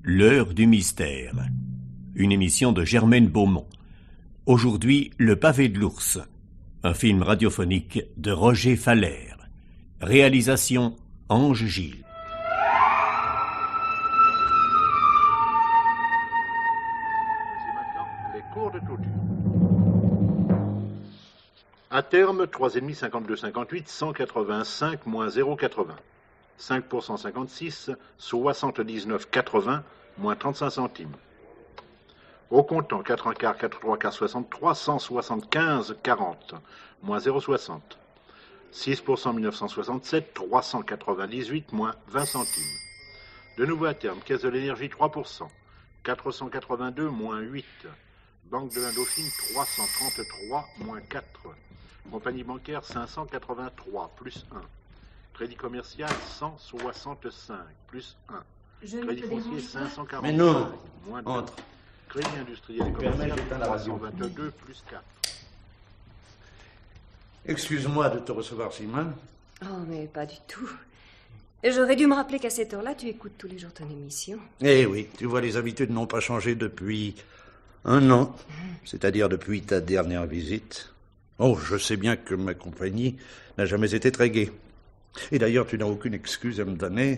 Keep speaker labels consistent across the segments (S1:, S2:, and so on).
S1: L'heure du mystère. Une émission de Germaine Beaumont. Aujourd'hui, Le pavé de l'ours. Un film radiophonique de Roger Faller. Réalisation Ange Gilles.
S2: Voici maintenant les cours de clôture. À terme, 3,5, 52, 58, 185 moins 0,80. 5 pour 156, 79, 80, moins 35 centimes. Au comptant, 4 1 quart, 4 3 quarts, 63, 175, 40, moins 0,60. 6 pour 100, 1967, 398, moins 20 centimes. De nouveau à terme, caisse de l'énergie, 3%. 482, moins 8. Banque de l'Indochine, 333, moins 4. Compagnie bancaire, 583, plus 1. Crédit commercial, 165, plus 1. Crédit foncier, 545,
S3: Mais non,
S2: moins 2.
S3: entre.
S2: Crédit industriel et commercial, 322, plus 4.
S3: Excuse-moi de te recevoir, Simone.
S4: Oh, mais pas du tout. J'aurais dû me rappeler qu'à cette heure-là, tu écoutes tous les jours ton émission.
S3: Eh oui, tu vois, les habitudes n'ont pas changé depuis 1 an, c'est-à-dire depuis ta dernière visite. Oh, je sais bien que ma compagnie n'a jamais été très gaie. Et d'ailleurs, tu n'as aucune excuse à me donner.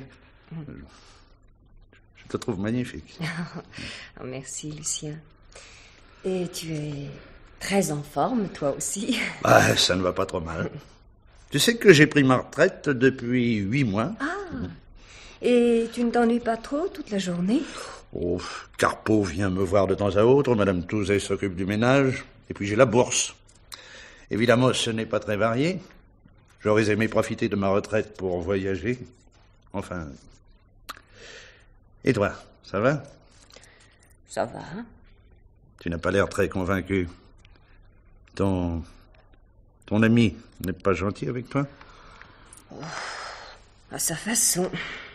S3: Je te trouve magnifique.
S4: Oh, merci, Lucien. Et tu es très en forme, toi aussi.
S3: Ah, ça ne va pas trop mal. Tu sais que j'ai pris ma retraite depuis 8 mois.
S4: Ah, et tu ne t'ennuies pas trop toute la journée?
S3: Oh, Carpeau vient me voir de temps à autre, Madame Touzet s'occupe du ménage, et puis j'ai la bourse. Évidemment, ce n'est pas très varié. J'aurais aimé profiter de ma retraite pour voyager. Enfin... Et toi, ça va?
S4: Ça va.
S3: Tu n'as pas l'air très convaincu. Ton ami n'est pas gentil avec toi?
S4: Oh, à sa façon.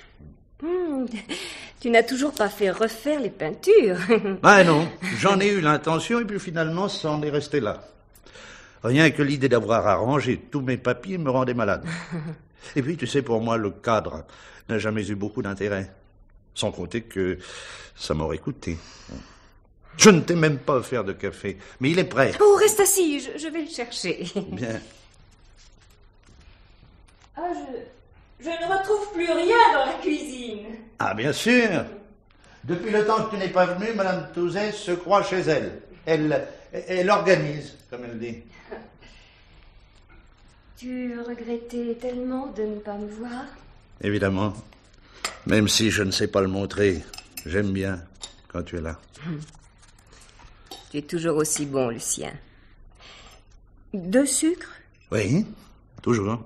S4: Tu n'as toujours pas fait refaire les peintures.
S3: Ah non, j'en ai eu l'intention et puis finalement, ça en est resté là. Rien que l'idée d'avoir arrangé tous mes papiers me rendait malade. Et puis, tu sais, pour moi, le cadre n'a jamais eu beaucoup d'intérêt. Sans compter que ça m'aurait coûté. Je ne t'ai même pas offert de café, mais il est prêt.
S4: Oh, reste assis, je vais le chercher.
S3: Bien.
S4: Ah, je ne retrouve plus rien dans la cuisine.
S3: Ah, bien sûr. Depuis le temps que tu n'es pas venu, Madame Touzet se croit chez elle. Elle organise, comme elle dit.
S4: Tu regrettais tellement de ne pas me voir?
S3: Évidemment. Même si je ne sais pas le montrer, j'aime bien quand tu es là.
S4: Tu es toujours aussi bon, Lucien. 2 sucres?
S3: Oui, toujours.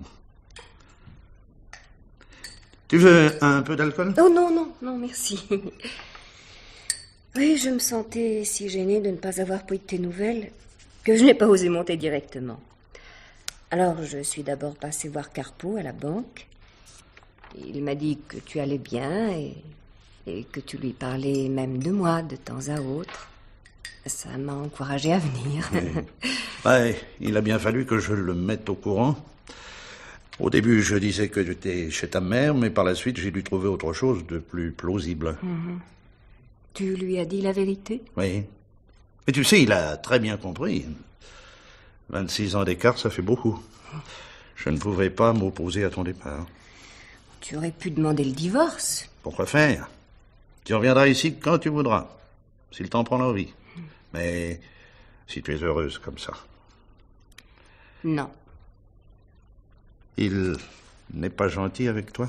S3: Tu veux un peu d'alcool?
S4: Oh non, merci. Oui, je me sentais si gênée de ne pas avoir pris de tes nouvelles que je n'ai pas osé monter directement. Alors, je suis d'abord passée voir Carpeau à la banque. Il m'a dit que tu allais bien et que tu lui parlais même de moi de temps à autre. Ça m'a encouragée à venir.
S3: Oui. Ouais, il a bien fallu que je le mette au courant. Au début, je disais que j'étais chez ta mère, mais par la suite, j'ai dû trouver autre chose de plus plausible.
S4: Tu lui as dit la vérité?
S3: Oui. Et tu sais, il a très bien compris. 26 ans d'écart, ça fait beaucoup. Je ne pouvais pas m'opposer à ton départ.
S4: Tu aurais pu demander le divorce.
S3: Pourquoi faire? Tu reviendras ici quand tu voudras, si le temps prend l'envie. Mais si tu es heureuse comme ça.
S4: Non.
S3: Il n'est pas gentil avec toi?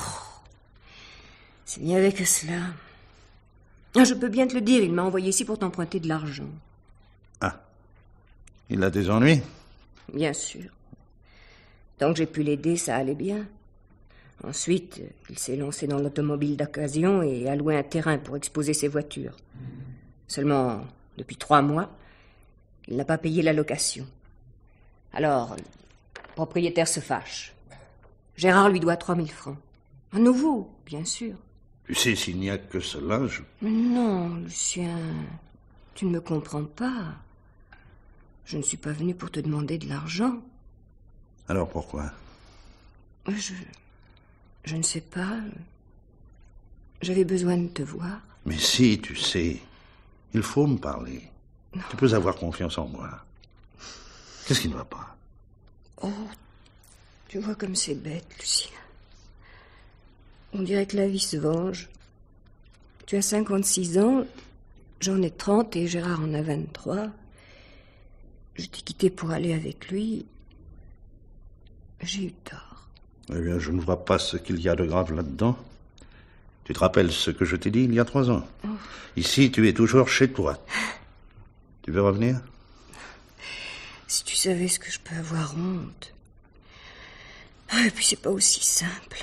S4: C'est bien avec cela. Je peux bien te le dire, il m'a envoyé ici pour t'emprunter de l'argent.
S3: Ah. Il a des ennuis?
S4: Bien sûr. Tant que j'ai pu l'aider, ça allait bien. Ensuite, il s'est lancé dans l'automobile d'occasion et a loué un terrain pour exposer ses voitures. Seulement, depuis 3 mois, il n'a pas payé la location. Alors, le propriétaire se fâche. Gérard lui doit 3 000 francs. À nouveau, bien sûr.
S3: Tu sais, s'il n'y a que cela, je...
S4: Non, Lucien, tu ne me comprends pas. Je ne suis pas venue pour te demander de l'argent.
S3: Alors pourquoi?
S4: Je ne sais pas. J'avais besoin de te voir.
S3: Mais si, tu sais, il faut me parler. Non. Tu peux avoir confiance en moi. Qu'est-ce qui ne va pas?
S4: Oh, tu vois comme c'est bête, Lucien. On dirait que la vie se venge. Tu as 56 ans, j'en ai 30 et Gérard en a 23. Je t'ai quitté pour aller avec lui. J'ai eu tort.
S3: Eh bien, je ne vois pas ce qu'il y a de grave là-dedans. Tu te rappelles ce que je t'ai dit il y a 3 ans? Oh. Ici, tu es toujours chez toi. Tu veux revenir?
S4: Si tu savais ce que je peux avoir honte. Et puis c'est pas aussi simple.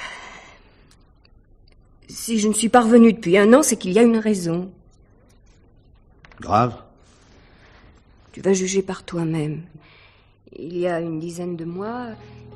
S4: Si je ne suis pas revenue depuis 1 an, c'est qu'il y a une raison.
S3: Grave?
S4: Tu vas juger par toi-même. Il y a une dizaine de mois...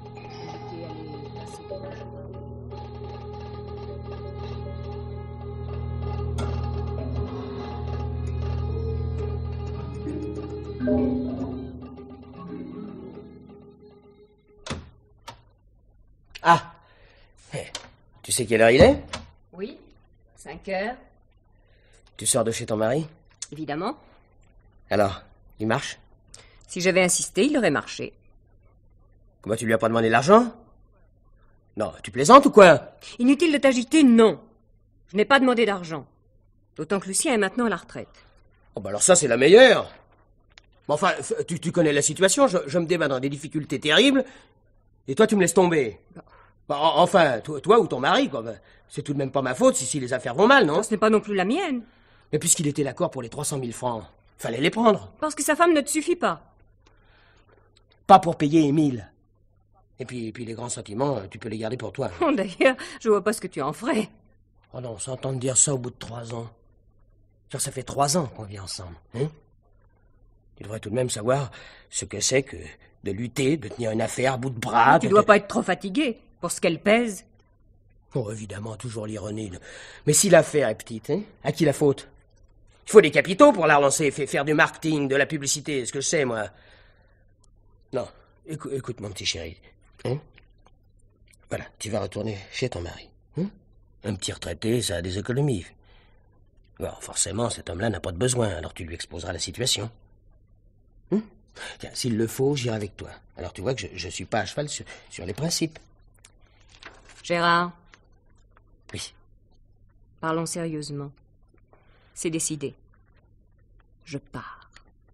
S5: Ah, tu sais quelle heure il est?
S4: Oui, 5 heures.
S5: Tu sors de chez ton mari?
S4: Évidemment.
S5: Alors, il marche?
S4: Si j'avais insisté, il aurait marché.
S5: Comment, tu lui as pas demandé l'argent? Non, tu plaisantes ou quoi?
S4: Inutile de t'agiter, non. Je n'ai pas demandé d'argent. D'autant que Lucien est maintenant à la retraite.
S5: Oh bah alors ça, c'est la meilleure. Bon, enfin, tu connais la situation, je me débat dans des difficultés terribles, et toi, tu me laisses tomber. Bah, enfin, toi ou ton mari, quoi. Bah, c'est tout de même pas ma faute si les affaires vont mal, non?
S4: Ce n'est pas non plus la mienne.
S5: Mais puisqu'il était d'accord pour les 300 000 francs, fallait les prendre.
S4: Parce que sa femme ne te suffit pas.
S5: Pas pour payer Émile. Et puis les grands sentiments, tu peux les garder pour toi.
S4: Oh, d'ailleurs, je vois pas ce que tu en ferais.
S5: Oh non, s'entendre dire ça au bout de 3 ans. Genre, ça fait 3 ans qu'on vit ensemble, hein? Tu devrais tout de même savoir ce que c'est que de lutter, de tenir une affaire à bout de bras.
S4: Tu dois pas être trop fatigué pour ce qu'elle pèse.
S5: Oh, évidemment, toujours l'ironie. Mais si l'affaire est petite, hein, à qui la faute? Il faut des capitaux pour la relancer, faire du marketing, de la publicité, ce que je sais, moi. Non, écoute mon petit chéri. Hein? Voilà, tu vas retourner chez ton mari. Hein? Un petit retraité, ça a des économies. Bon, forcément, cet homme-là n'a pas de besoin, alors tu lui exposeras la situation. Hein? Tiens, s'il le faut, j'irai avec toi. Alors tu vois que je suis pas à cheval sur les principes.
S4: Gérard.
S5: Oui.
S4: Parlons sérieusement. C'est décidé. Je pars.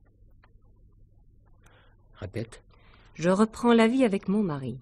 S5: Répète.
S4: Je reprends la vie avec mon mari.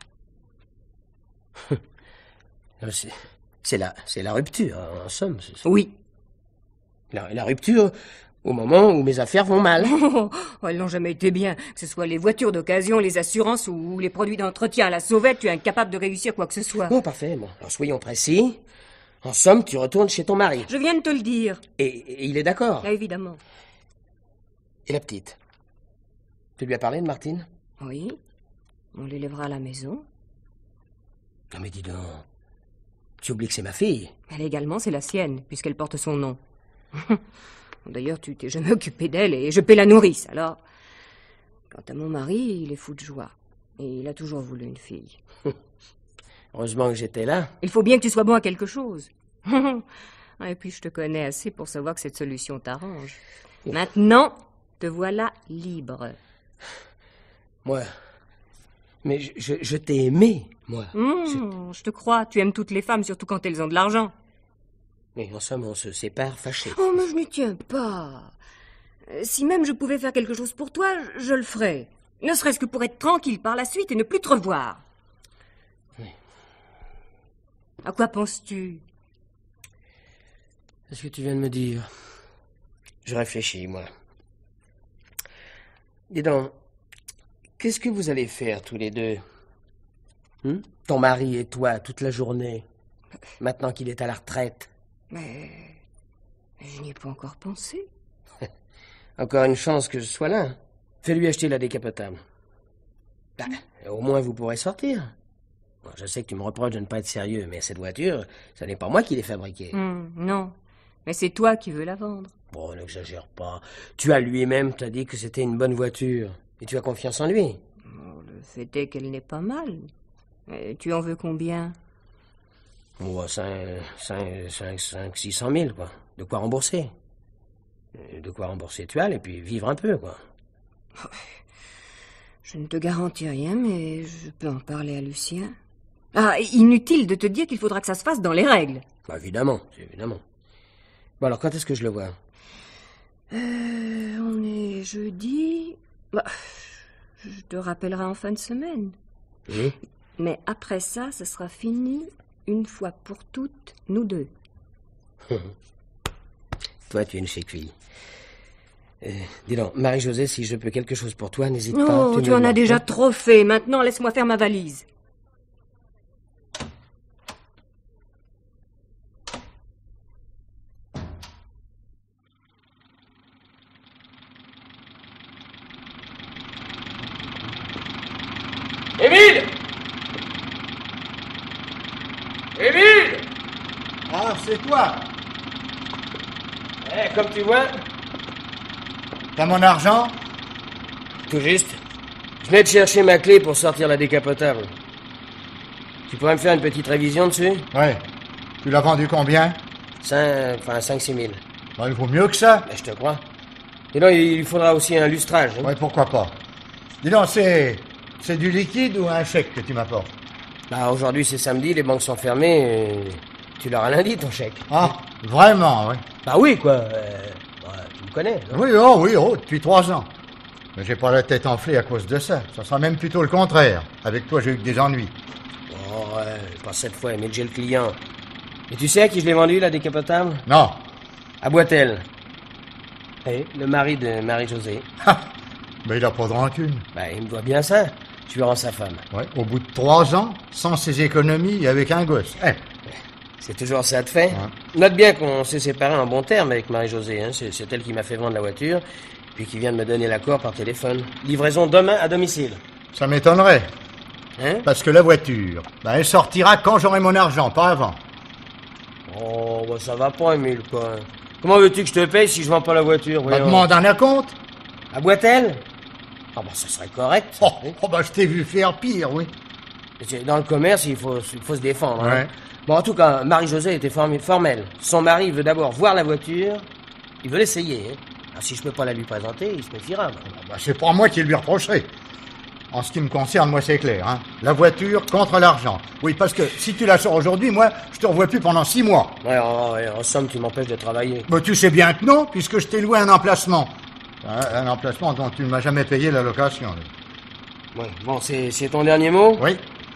S5: C'est la rupture, en somme.
S4: Oui.
S5: La rupture au moment où mes affaires vont mal.
S4: Oh, elles n'ont jamais été bien. Que ce soit les voitures d'occasion, les assurances ou les produits d'entretien à la sauvette, tu es incapable de réussir quoi que ce soit.
S5: Bon, parfait. Bon, alors soyons précis. En somme, tu retournes chez ton mari.
S4: Je viens de te le dire.
S5: Et il est d'accord?
S4: Ah, évidemment.
S5: Et la petite? Tu lui as parlé de Martine?
S4: Oui. On l'élèvera à la maison.
S5: Non mais dis donc, tu oublies que c'est ma fille.
S4: Elle également, c'est la sienne, puisqu'elle porte son nom. D'ailleurs, tu t'es jamais occupé d'elle et je paie la nourrice, alors... Quant à mon mari, il est fou de joie. Et il a toujours voulu une fille.
S5: Heureusement que j'étais là.
S4: Il faut bien que tu sois bon à quelque chose. Et puis, je te connais assez pour savoir que cette solution t'arrange. Maintenant, te voilà libre.
S5: Moi... Mais je t'ai aimé, moi.
S4: Je te crois. Tu aimes toutes les femmes, surtout quand elles ont de l'argent.
S5: Mais en somme, on se sépare fâchés.
S4: Oh, mais je n'y tiens pas. Si même je pouvais faire quelque chose pour toi, je le ferais. Ne serait-ce que pour être tranquille par la suite et ne plus te revoir.
S5: Oui.
S4: À quoi penses-tu?
S5: C'est ce que tu viens de me dire. Je réfléchis, moi. Dis donc, qu'est-ce que vous allez faire tous les deux? Ton mari et toi, toute la journée, maintenant qu'il est à la retraite?
S4: Mais je n'y ai pas encore pensé.
S5: Encore une chance que je sois là. Fais-lui acheter la décapotable. Bah, au moins vous pourrez sortir. Bon, je sais que tu me reproches de ne pas être sérieux, mais cette voiture, ce n'est pas moi qui l'ai fabriquée.
S4: Non, mais c'est toi qui veux la vendre.
S5: Bon, n'exagère pas. Tu as lui-même t'as dit que c'était une bonne voiture. Et tu as confiance en lui.
S4: Le fait est qu'elle n'est pas mal. Tu en veux combien?
S5: On voit 600 000, quoi. De quoi rembourser. De quoi rembourser toile et puis vivre un peu, quoi.
S4: Je ne te garantis rien, mais je peux en parler à Lucien. Ah, inutile de te dire qu'il faudra que ça se fasse dans les règles.
S5: Bah, évidemment. Bon, alors, quand est-ce que je le vois?
S4: On est jeudi. Bah, je te rappellerai en fin de semaine.
S5: Oui.
S4: Mais après ça, ce sera fini, une fois pour toutes, nous deux.
S5: Toi, tu es une chic fille. Dis donc, Marie-Josée, si je peux quelque chose pour toi, n'hésite pas.
S4: Non, tu en as déjà trop fait. Maintenant, laisse-moi faire ma valise.
S5: Émile! Émile!
S3: Ah, c'est toi.
S5: Comme tu vois,
S3: T'as mon argent?
S5: tout juste. Je venais de chercher ma clé pour sortir la décapotable. Tu pourrais me faire une petite révision dessus?
S6: Ouais. Tu l'as vendu combien?
S5: 5-6 000.
S6: Ouais, il vaut mieux que ça.
S5: Ben, je te crois. Et non, il faudra aussi un lustrage. Hein.
S6: Ouais, pourquoi pas. Dis donc, c'est du liquide ou un chèque que tu m'apportes?
S5: Bah, aujourd'hui, c'est samedi, les banques sont fermées. Et tu l'auras lundi, ton chèque.
S6: Ah, vraiment, oui.
S5: Bah oui, quoi. Tu me connais, non?
S6: Oui, depuis 3 ans. Mais j'ai pas la tête enflée à cause de ça. Ça sera même plutôt le contraire. Avec toi, j'ai eu que des ennuis.
S5: Oh, ouais, pas cette fois, mais j'ai le client. Et tu sais à qui je l'ai vendu, la décapotable?
S6: Non.
S5: À Boitel. Et le mari de Marie-Josée.
S6: Mais il a pas de rancune.
S5: Bah, il me doit bien ça. Tu lui rends sa femme.
S6: Ouais, au bout de 3 ans, sans ses économies et avec un gosse.
S5: C'est toujours ça de fait.
S6: Ouais.
S5: Note bien qu'on s'est séparés en bon terme avec Marie-Josée. Hein. C'est elle qui m'a fait vendre la voiture, puis qui vient de me donner l'accord par téléphone. Livraison demain à domicile.
S6: Ça m'étonnerait.
S5: Hein?
S6: Parce que la voiture, elle sortira quand j'aurai mon argent, pas avant.
S5: Oh, bah ça va pas, Émile, quoi. Comment veux-tu que je te paye si je vends pas la voiture? Voyons.
S6: Demande un acompte.
S5: À Boitel? Ah bah ça serait correct.
S6: Je t'ai vu faire pire, oui.
S5: Dans le commerce, il faut se défendre. Hein.
S6: Ouais.
S5: Bon, en tout cas, Marie-Josée était formelle. Son mari veut d'abord voir la voiture. Il veut l'essayer. Hein. Alors, si je peux pas la lui présenter, il se méfiera.
S6: C'est pas moi qui lui reprocherai. En ce qui me concerne, moi, c'est clair. Hein. La voiture contre l'argent. Oui, parce que si tu la sors aujourd'hui, moi, je te revois plus pendant 6 mois.
S5: Ouais, en somme, tu m'empêches de travailler.
S6: Mais tu sais bien que non, puisque je t'ai loué un emplacement. Un emplacement dont tu ne m'as jamais payé la location. Là.
S5: Ouais, bon, c'est ton dernier mot?
S6: Oui.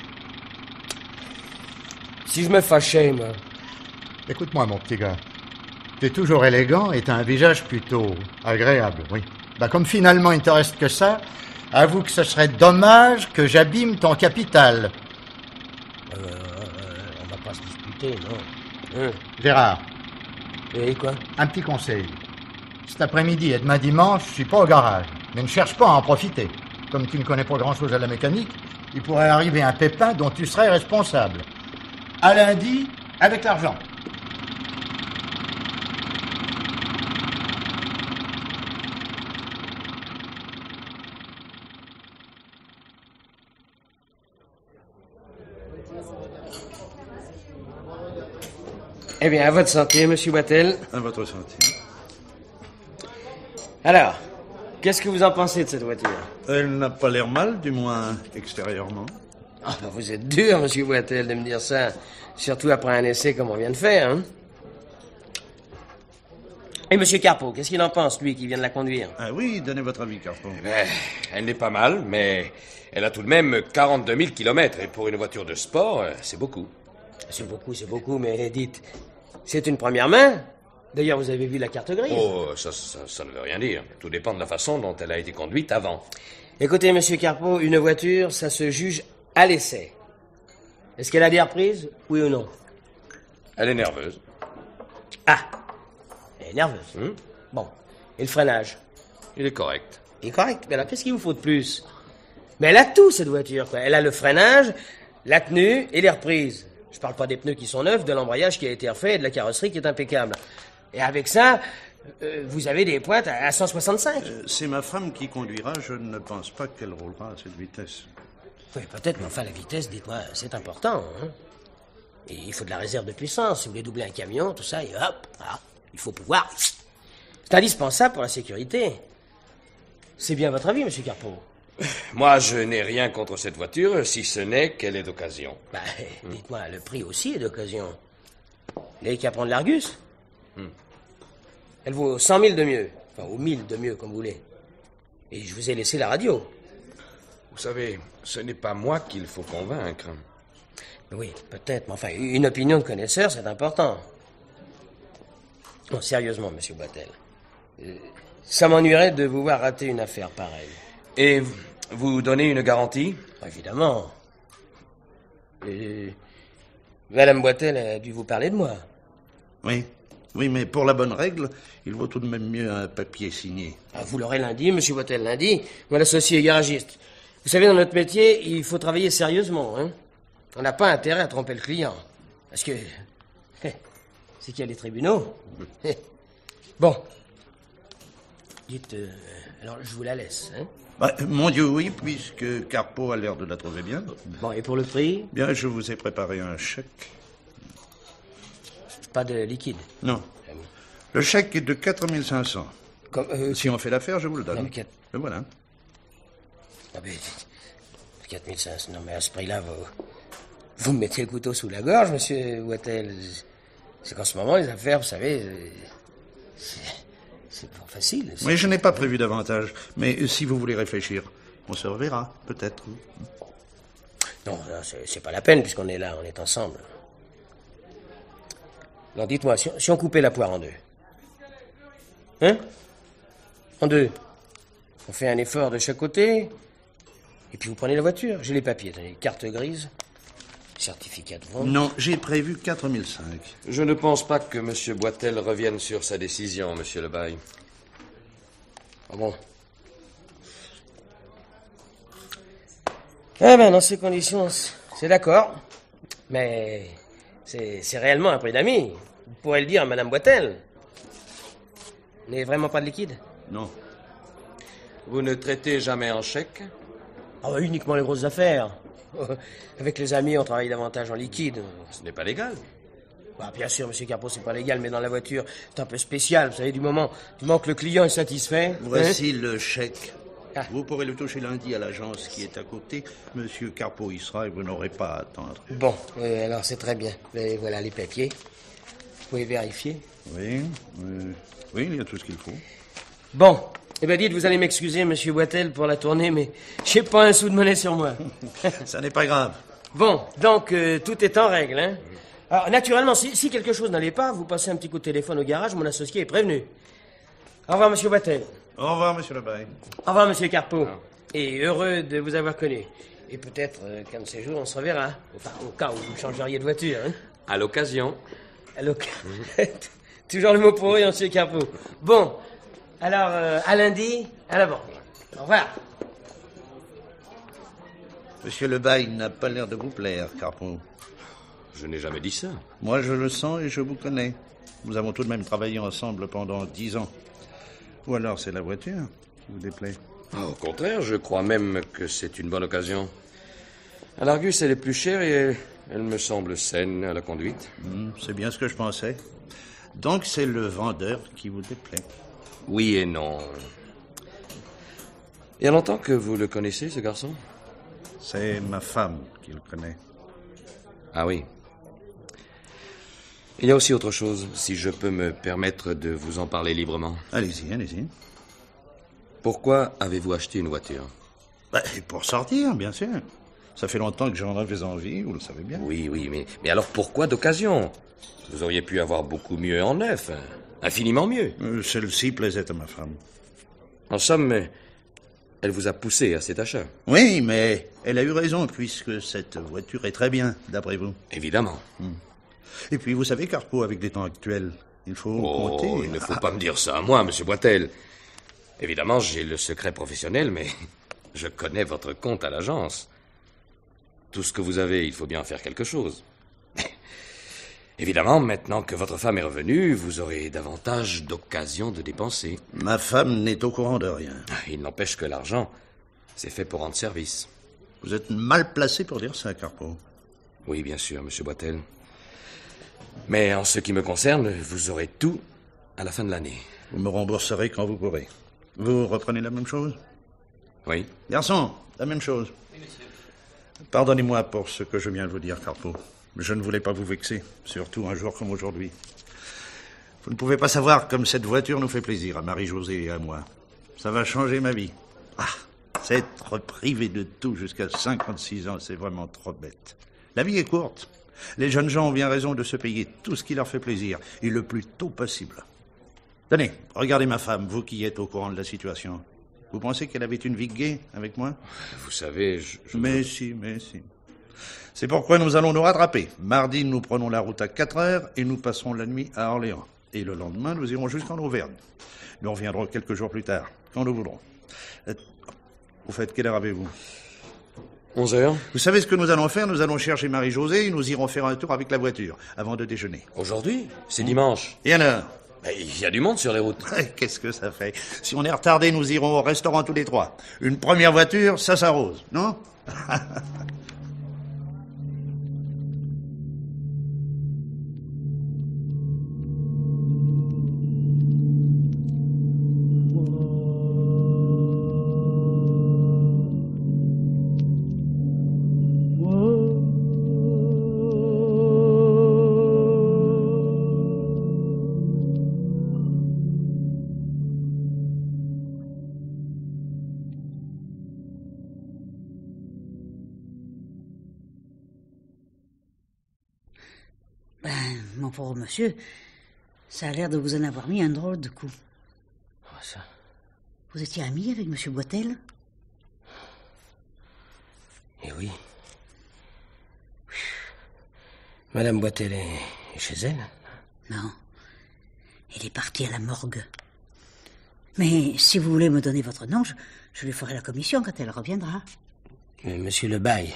S5: Si je me fâchais, moi.
S6: Écoute-moi, mon petit gars. T'es toujours élégant et t'as un visage plutôt agréable, oui. Comme finalement il ne te reste que ça, avoue que ce serait dommage que j'abîme ton capital.
S5: On va pas se disputer, non?
S6: Gérard,
S5: Et quoi?
S6: un petit conseil. Cet après-midi et demain dimanche, je suis pas au garage. Mais ne cherche pas à en profiter. Comme tu ne connais pas grand-chose à la mécanique, il pourrait arriver un pépin dont tu serais responsable. À lundi, avec l'argent.
S5: Eh bien, à votre santé, monsieur Boitel.
S3: À votre santé.
S5: Alors, qu'est-ce que vous en pensez de cette voiture?
S3: Elle n'a pas l'air mal, du moins extérieurement.
S5: Ah, ben vous êtes dur, monsieur Boitel, de me dire ça. Surtout après un essai comme on vient de faire, hein? Et monsieur Carpeau, qu'est-ce qu'il en pense, lui, qui vient de la conduire?
S3: Ah oui, donnez votre avis, Carpon.
S7: Elle n'est pas mal, mais elle a tout de même 42 000 kilomètres. Et pour une voiture de sport, c'est beaucoup.
S5: C'est beaucoup, mais dites, c'est une première main? D'ailleurs, vous avez vu la carte grise?
S7: Oh, ça ne veut rien dire. Tout dépend de la façon dont elle a été conduite avant.
S5: Écoutez, monsieur Carpeau, une voiture, ça se juge à l'essai. Est-ce qu'elle a des reprises, oui ou non?
S7: Elle est nerveuse.
S5: Ah, elle est nerveuse. Bon, et le freinage?
S7: Il est correct.
S5: Il est correct, mais alors qu'est-ce qu'il vous faut de plus? Mais elle a tout, cette voiture, quoi. Elle a le freinage, la tenue et les reprises. Je parle pas des pneus qui sont neufs, de l'embrayage qui a été refait et de la carrosserie qui est impeccable. Et avec ça, vous avez des pointes à 165.
S3: C'est ma femme qui conduira. Je ne pense pas qu'elle roulera à cette vitesse.
S5: Oui, peut-être, mais enfin, la vitesse, dites-moi, c'est important. Hein? Et il faut de la réserve de puissance. Si vous voulez doubler un camion, tout ça, et hop, voilà. Il faut pouvoir... C'est indispensable pour la sécurité. C'est bien votre avis, monsieur Carpeau?
S7: Moi, je n'ai rien contre cette voiture, si ce n'est qu'elle est d'occasion.
S5: Bah, dites-moi, le prix aussi est d'occasion. Vous n'avez qu'à prendre l'Argus. Elle vaut 100 000 de mieux. Enfin, ou 1000 de mieux, comme vous voulez. Et je vous ai laissé la radio.
S7: Vous savez, ce n'est pas moi qu'il faut convaincre.
S5: Oui, peut-être, mais enfin, une opinion de connaisseur, c'est important. Non, sérieusement, monsieur Boitel. Ça m'ennuierait de vous voir rater une affaire pareille.
S7: Et vous donnez une garantie?
S5: Évidemment. Madame Boitel a dû vous parler de moi.
S3: Oui. Oui, mais pour la bonne règle, il vaut tout de même mieux un papier signé.
S5: Ah, vous l'aurez lundi, monsieur Boitel, lundi. Moi, l'associé garagiste. Vous savez, dans notre métier, il faut travailler sérieusement, hein. On n'a pas intérêt à tromper le client. Parce que... c'est qu'il y a les tribunaux. Bon. Dites, alors je vous la laisse, hein.
S3: Bah, mon Dieu, oui, puisque Carpeau a l'air de la trouver bien.
S5: Bon, et pour le prix?
S3: Bien, je vous ai préparé un chèque.
S5: Pas de liquide?
S3: Non. Le chèque est de 4 500. Si on fait l'affaire, je vous le donne.
S5: Non, mais
S3: Le voilà.
S5: Ah ben, 4 500, non mais à ce prix-là, vous me mettez le couteau sous la gorge, monsieur Boitel. C'est qu'en ce moment, les affaires, vous savez, c'est pas facile.
S3: Oui, je n'ai pas prévu davantage. Mais si vous voulez réfléchir, on se reverra, peut-être.
S5: Non, c'est pas la peine, puisqu'on est là, on est ensemble. Alors dites-moi, si on coupait la poire en deux? Hein? En deux. On fait un effort de chaque côté, et puis vous prenez la voiture. J'ai les papiers, attendez, carte grise, certificat de vente.
S3: Non, j'ai prévu 4 500.
S7: Je ne pense pas que M. Boitel revienne sur sa décision, monsieur Le Bail.
S5: Ah bon? Eh ben, dans ces conditions, c'est d'accord. Mais c'est réellement un prix d'amis. Vous pourrez le dire à Madame Boitel. Vous n'avez vraiment pas de liquide?
S3: Non.
S7: Vous ne traitez jamais en chèque?
S5: Ah bah, uniquement les grosses affaires. Avec les amis, on travaille davantage en liquide.
S7: Ce n'est pas légal.
S5: Bah, bien sûr, monsieur Carpeau, c'est pas légal, mais dans la voiture, c'est un peu spécial. Vous savez, du moment que le client est satisfait...
S3: Voici le chèque.
S5: Ah.
S3: Vous pourrez le toucher lundi à l'agence qui est à côté. Monsieur Carpeau y sera et vous n'aurez pas à attendre.
S5: Bon, alors c'est très bien. Et voilà les papiers. Vous pouvez vérifier.
S3: Oui, oui, il y a tout ce qu'il faut.
S5: Bon, eh bien dites, vous allez m'excuser, monsieur Boitel, pour la tournée, mais j'ai pas un sou de monnaie sur moi.
S3: Ça n'est pas grave.
S5: Bon, donc tout est en règle, hein. Alors, naturellement, si quelque chose n'allait pas, vous passez un petit coup de téléphone au garage, mon associé est prévenu. Au revoir, monsieur Boitel.
S3: Au revoir, monsieur Le Bail.
S5: Au revoir, monsieur Carpeau. Et heureux de vous avoir connu. Et peut-être qu'un de ces jours, on se reverra. Enfin, au cas où vous changeriez de voiture, hein.
S7: À l'occasion.
S5: Toujours le mot pourri, monsieur Carpeau. Bon, alors, à lundi, à la banque. Au revoir.
S3: Monsieur Le Bail n'a pas l'air de vous plaire, Carpeau.
S7: Je n'ai jamais dit ça.
S3: Moi, je le sens et je vous connais. Nous avons tout de même travaillé ensemble pendant 10 ans. Ou alors c'est la voiture qui vous déplaît?
S7: Au contraire, je crois même que c'est une bonne occasion. À l'Argus, elle est plus chère et elle me semble saine à la conduite.
S3: C'est bien ce que je pensais. Donc c'est le vendeur qui vous déplaît?
S7: Oui et non. Il y a longtemps que vous le connaissez, ce garçon?
S3: C'est ma femme qui le connaît.
S7: Ah oui. Il y a aussi autre chose, si je peux me permettre de vous en parler librement.
S3: Allez-y, allez-y.
S7: Pourquoi avez-vous acheté une voiture?
S3: Pour sortir, bien sûr. Ça fait longtemps que j'en avais envie, vous le savez bien.
S7: Oui, mais alors pourquoi d'occasion? Vous auriez pu avoir beaucoup mieux en neuf, infiniment mieux.
S3: Celle-ci plaisait à ma femme.
S7: En somme, elle vous a poussé à cet achat.
S3: Oui, mais elle a eu raison, puisque cette voiture est très bien, d'après vous.
S7: Évidemment.
S3: Et puis, vous savez, Carpeau, avec les temps actuels, il faut compter...
S7: Il ne faut pas me dire ça à moi, monsieur Boitel. Évidemment, j'ai le secret professionnel, mais je connais votre compte à l'agence. Tout ce que vous avez, il faut bien en faire quelque chose. Évidemment, maintenant que votre femme est revenue, vous aurez davantage d'occasions de dépenser.
S3: Ma femme n'est au courant de rien.
S7: Il n'empêche que l'argent, c'est fait pour rendre service.
S3: Vous êtes mal placé pour dire ça, Carpeau.
S7: Oui, bien sûr, monsieur Boitel. Mais en ce qui me concerne, vous aurez tout à la fin de l'année.
S3: Vous me rembourserez quand vous pourrez. Vous reprenez la même chose?
S7: Oui.
S3: Garçon, la même chose. Oui, monsieur. Pardonnez-moi pour ce que je viens de vous dire, Carpeau. Je ne voulais pas vous vexer, surtout un jour comme aujourd'hui. Vous ne pouvez pas savoir comme cette voiture nous fait plaisir à Marie-Josée et à moi. Ça va changer ma vie. Ah, s'être privé de tout jusqu'à 56 ans, c'est vraiment trop bête. La vie est courte. Les jeunes gens ont bien raison de se payer tout ce qui leur fait plaisir, et le plus tôt possible. Tenez, regardez ma femme, vous qui êtes au courant de la situation. Vous pensez qu'elle avait une vie gaie avec moi?
S7: Vous savez,
S3: Mais si. C'est pourquoi nous allons nous rattraper. Mardi, nous prenons la route à 4 heures et nous passerons la nuit à Orléans. Et le lendemain, nous irons jusqu'en Auvergne. Nous reviendrons quelques jours plus tard, quand nous voudrons. Vous faites quelle heure avez-vous?
S7: 11 heures.
S3: Vous savez ce que nous allons faire? Nous allons chercher Marie-Josée et nous irons faire un tour avec la voiture, avant de déjeuner.
S7: Aujourd'hui? C'est dimanche.
S3: Et alors?
S7: Il y a du monde sur les routes.
S3: Qu'est-ce que ça fait? Si on est retardé, nous irons au restaurant tous les trois. Une première voiture, ça s'arrose, non?
S8: Mon pauvre monsieur, ça a l'air de vous en avoir mis un drôle de coup.
S5: Oh, ça.
S8: Vous étiez ami avec monsieur Boitel?
S5: Eh oui. Madame Boitel est chez elle?
S8: Non. Elle est partie à la morgue. Mais si vous voulez me donner votre nom, je lui ferai la commission quand elle reviendra.
S5: Monsieur Le Bail.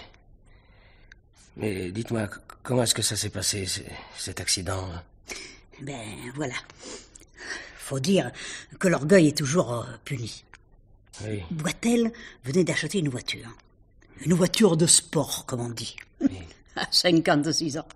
S5: Mais dites-moi, comment est-ce que ça s'est passé, cet accident?
S8: Ben, voilà. Faut dire que l'orgueil est toujours puni.
S5: Oui.
S8: Boitel venait d'acheter une voiture. Une voiture de sport, comme on dit. Oui. À 56 ans.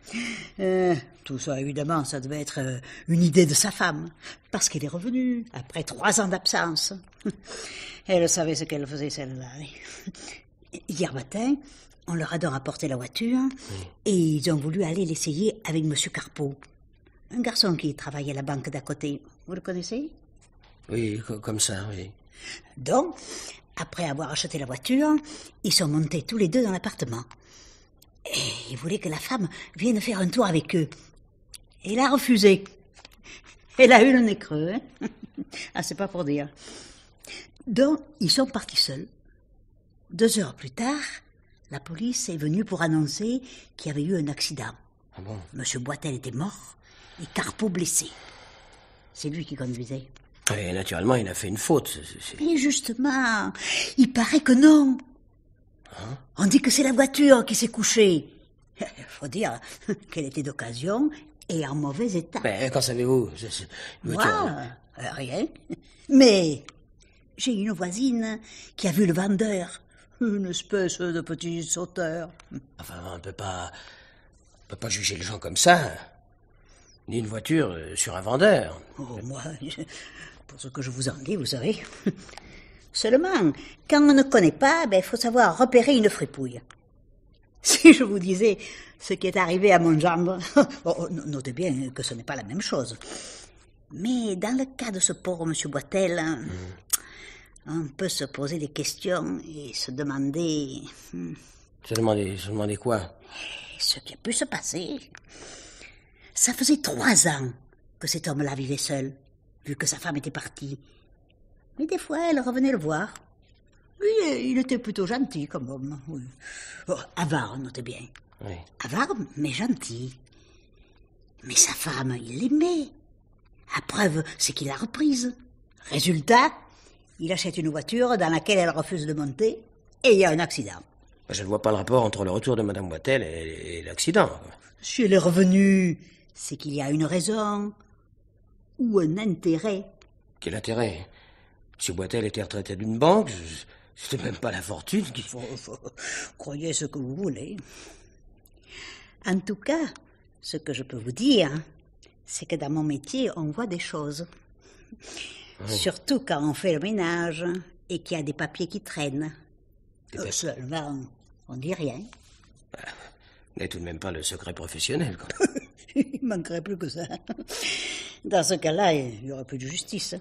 S8: Tout ça, évidemment, ça devait être une idée de sa femme. Parce qu'elle est revenue, après 3 ans d'absence. Elle savait ce qu'elle faisait, celle-là. Hier matin, on leur a donc apporté la voiture, et ils ont voulu aller l'essayer avec monsieur Carpeau. Un garçon qui travaille à la banque d'à côté. Vous le connaissez?
S5: Oui, comme ça, oui.
S8: Donc, après avoir acheté la voiture, ils sont montés tous les deux dans l'appartement. Et ils voulaient que la femme vienne faire un tour avec eux. Et elle a refusé. Elle a eu le nez creux, hein. Ah, c'est pas pour dire. Donc, ils sont partis seuls. 2 heures plus tard, la police est venue pour annoncer qu'il y avait eu un accident.
S5: Ah bon?
S8: Monsieur Boitel était mort et Carpeau blessé. C'est lui qui conduisait.
S5: Et naturellement, il a fait une faute.
S8: Mais justement, il paraît que non.
S5: Hein?
S8: On dit que c'est la voiture qui s'est couchée. Faut dire qu'elle était d'occasion et en mauvais état.
S5: Mais qu'en savez-vous?
S8: Moi, rien. Mais j'ai une voisine qui a vu le vendeur. Une espèce de petit sauteur.
S5: Enfin, on peut pas juger les gens comme ça. Ni une voiture sur un vendeur.
S8: Oh, moi, pour ce que je vous en dis, vous savez. Seulement, quand on ne connaît pas, il faut savoir repérer une fripouille. Si je vous disais ce qui est arrivé à mon gendre, notez bien que ce n'est pas la même chose. Mais dans le cas de ce pauvre monsieur Boitel, on peut se poser des questions et se demander...
S5: Se demander quoi?
S8: Ce qui a pu se passer. Ça faisait 3 ans que cet homme-là vivait seul, vu que sa femme était partie. Mais des fois, elle revenait le voir. Lui, il était plutôt gentil comme homme. Oui. Oh, avare, notez bien.
S5: Oui.
S8: Avare, mais gentil. Mais sa femme, il l'aimait. À preuve, c'est qu'il l'a reprise. Résultat, il achète une voiture dans laquelle elle refuse de monter et il y a un accident.
S5: Je ne vois pas le rapport entre le retour de Madame Boitel et l'accident.
S8: Si elle est revenue, c'est qu'il y a une raison ou un intérêt.
S5: Quel intérêt? Si Boitel était retraité d'une banque, c'était même pas la fortune qui...
S8: Croyez ce que vous voulez. En tout cas, Ce que je peux vous dire, c'est que dans mon métier, on voit des choses. Surtout quand on fait le ménage et qu'il y a des papiers qui traînent. Seulement, on dit rien.
S5: Vous n'avez tout de même pas le secret professionnel, quoi.
S8: Il manquerait plus que ça. Dans ce cas-là, il n'y aurait plus de justice.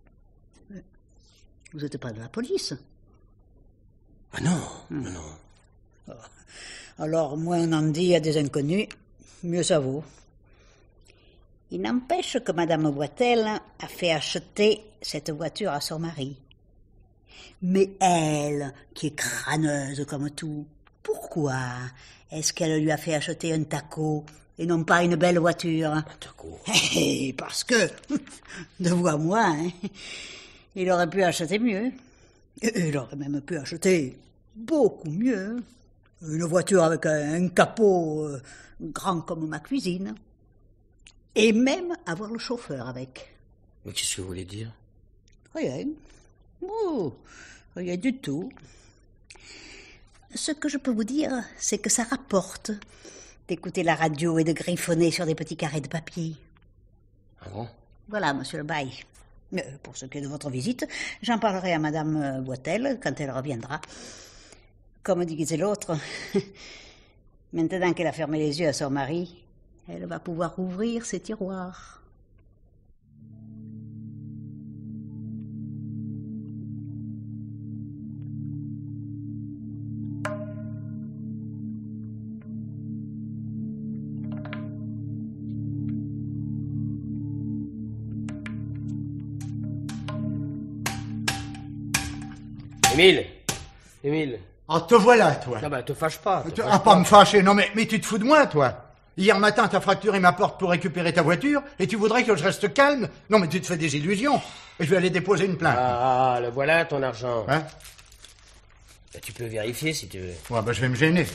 S8: Vous n'êtes pas de la police?
S5: Ah non, non.
S8: Alors, moins on en dit à des inconnus, mieux ça vaut. Il n'empêche que Madame Boitel a fait acheter cette voiture à son mari. Mais elle, qui est crâneuse comme tout, pourquoi est-ce qu'elle lui a fait acheter un taco et non pas une belle voiture?
S5: Un taco?
S8: Parce que, de vous à moi, il aurait pu acheter mieux. Il aurait même pu acheter beaucoup mieux. Une voiture avec un capot grand comme ma cuisine. Et même avoir le chauffeur avec.
S5: Mais qu'est-ce que vous voulez dire?
S8: Rien. Oh, rien du tout. Ce que je peux vous dire, c'est que ça rapporte d'écouter la radio et de griffonner sur des petits carrés de papier.
S5: Ah bon?
S8: Voilà, monsieur le bail. Pour ce qui est de votre visite, j'en parlerai à Madame Boitel quand elle reviendra. Comme disait l'autre, maintenant qu'elle a fermé les yeux à son mari, elle va pouvoir ouvrir ses tiroirs.
S5: Émile.
S6: Ah, te voilà, toi.
S5: Ah bah, te fâche pas.
S6: Pas me fâcher, non mais tu te fous de moi, toi. Hier matin, t'as fracturé ma porte pour récupérer ta voiture, et tu voudrais que je reste calme? Non mais tu te fais des illusions. Et je vais aller déposer une plainte.
S5: Ah, le voilà, ton argent.
S6: Hein?
S5: Bah, tu peux vérifier si tu veux.
S6: Ouais, bah je vais me gêner.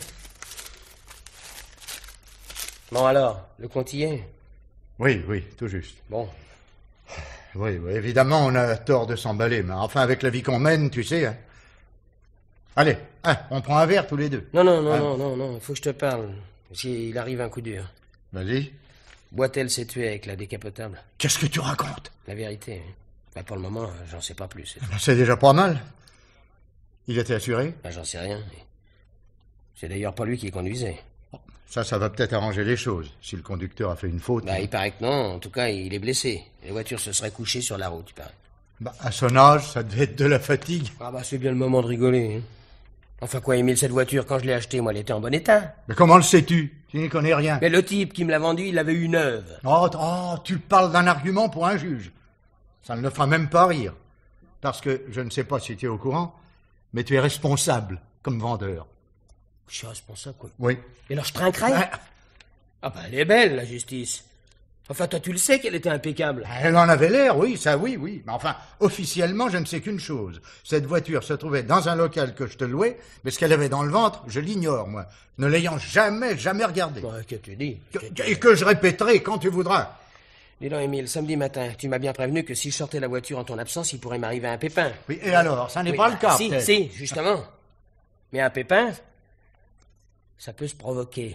S5: Bon alors, le compte y est?
S6: Oui, tout juste.
S5: Bon.
S6: Oui, évidemment, on a tort de s'emballer, mais enfin, avec la vie qu'on mène, tu sais. Hein. Allez, on prend un verre tous les deux.
S5: Non, il faut que je te parle. S'il arrive un coup dur.
S6: Vas-y.
S5: Boitel s'est tué avec la décapotable.
S6: Qu'est-ce que tu racontes?
S5: La vérité. Bah, pour le moment, j'en sais pas plus.
S6: C'est déjà pas mal. Il était assuré?
S5: Bah, j'en sais rien. C'est d'ailleurs pas lui qui conduisait.
S6: Ça va peut-être arranger les choses, si le conducteur a fait une faute.
S5: Bah, il paraît que non. En tout cas, il est blessé. Les voitures se seraient couchées sur la route, il paraît.
S6: Bah, à son âge, ça devait être de la fatigue.
S5: Ah bah, c'est bien le moment de rigoler. Hein. Enfin quoi, Émile, cette voiture, quand je l'ai achetée, moi, elle était en bon état.
S6: Mais comment le sais-tu? Tu n'y connais rien.
S5: Mais le type qui me l'a vendue, il l'avait eu neuve.
S6: Oh, tu parles d'un argument pour un juge. Ça ne le fera même pas rire. Parce que, je ne sais pas si tu es au courant, mais tu es responsable comme vendeur.
S5: Je suis responsable, quoi.
S6: Oui.
S5: Et alors je trinquerai? Ah bah, elle est belle, la justice. Enfin, toi, tu le sais qu'elle était impeccable.
S6: Elle en avait l'air, oui, ça oui. Mais enfin, officiellement, je ne sais qu'une chose. Cette voiture se trouvait dans un local que je te louais, mais ce qu'elle avait dans le ventre, je l'ignore, moi, ne l'ayant jamais regardé.
S5: Ouais, que tu dis?
S6: Et que je répéterai quand tu voudras.
S5: Dis donc, Émile, samedi matin, tu m'as bien prévenu que si je sortais la voiture en ton absence, il pourrait m'arriver un pépin.
S6: Oui, et alors, ça n'est pas le cas, peut-être.
S5: Si, justement. Mais un pépin, ça peut se provoquer.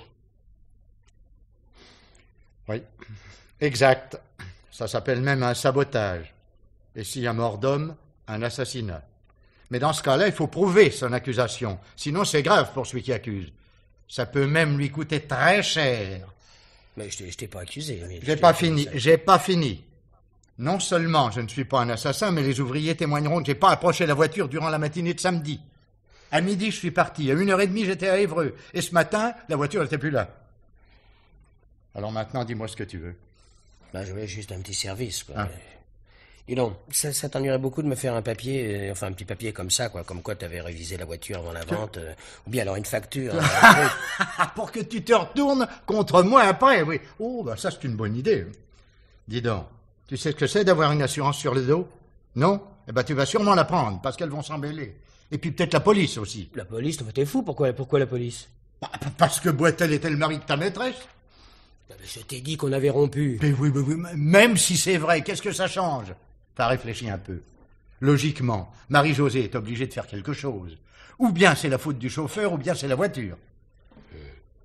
S6: Oui, exact. Ça s'appelle même un sabotage. Et s'il y a mort d'homme, un assassinat. Mais dans ce cas-là, il faut prouver son accusation. Sinon, c'est grave pour celui qui accuse. Ça peut même lui coûter très cher.
S5: Mais je t'ai pas accusé.
S6: J'ai pas fini. Non seulement je ne suis pas un assassin, mais les ouvriers témoigneront que j'ai pas approché la voiture durant la matinée de samedi. À midi, je suis parti. À 1h30, j'étais à Évreux. Et ce matin, la voiture n'était plus là. Alors maintenant, dis-moi ce que tu veux.
S5: Bah, je voulais juste un petit service, quoi. Dis donc, ça t'ennuierait beaucoup de me faire un papier, enfin un petit papier comme ça, quoi, comme quoi t'avais révisé la voiture avant la vente, ou bien alors une facture.
S6: Pour que tu te retournes contre moi après, oui. Oh, bah ça c'est une bonne idée. Dis donc, tu sais ce que c'est d'avoir une assurance sur le dos? Non? Eh ben tu vas sûrement la prendre, parce qu'elles vont s'embêler. Et puis peut-être la police aussi.
S5: La police? T'es fou, pourquoi la police?
S6: Bah, parce que Boitel était le mari de ta maîtresse.
S5: Je t'ai dit qu'on avait rompu.
S6: Mais oui, même si c'est vrai, qu'est-ce que ça change? T'as réfléchi un peu. Logiquement, Marie-Josée est obligée de faire quelque chose. Ou bien c'est la faute du chauffeur, ou bien c'est la voiture.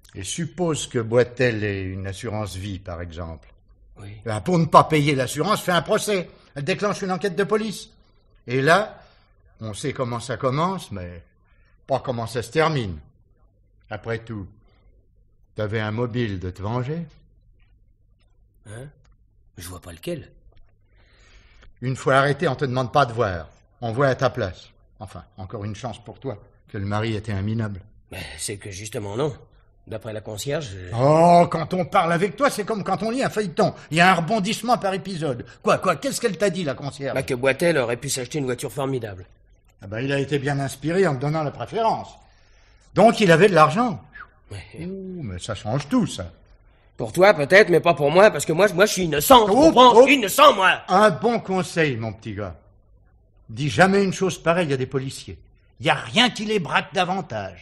S6: Et suppose que Boitel ait une assurance vie, par exemple.
S5: Oui.
S6: Ben, pour ne pas payer l'assurance, fait un procès. Elle déclenche une enquête de police. Et là, on sait comment ça commence, mais pas comment ça se termine. Après tout, t'avais un mobile de te venger.
S5: Hein? Je vois pas lequel.
S6: Une fois arrêté, on te demande pas de voir. On voit à ta place. Enfin, encore une chance pour toi, que le mari était un minable.
S5: Mais c'est que justement non. D'après la concierge...
S6: Oh, quand on parle avec toi, c'est comme quand on lit un feuilleton. Il y a un rebondissement par épisode. Quoi, qu'est-ce qu'elle t'a dit, la concierge?
S5: Bah que Boitel aurait pu s'acheter une voiture formidable.
S6: Ah ben, il a été bien inspiré en me donnant la préférence. Donc, il avait de l'argent.
S5: Ouais.
S6: Ouh, mais ça change tout, ça.
S5: Pour toi, peut-être, mais pas pour moi, parce que moi je suis innocent, tu
S6: Oh,
S5: comprends?
S6: oh.
S5: Innocent, moi!
S6: Un bon conseil, mon petit gars. Dis jamais une chose pareille à des policiers. Il n'y a rien qui les braque davantage.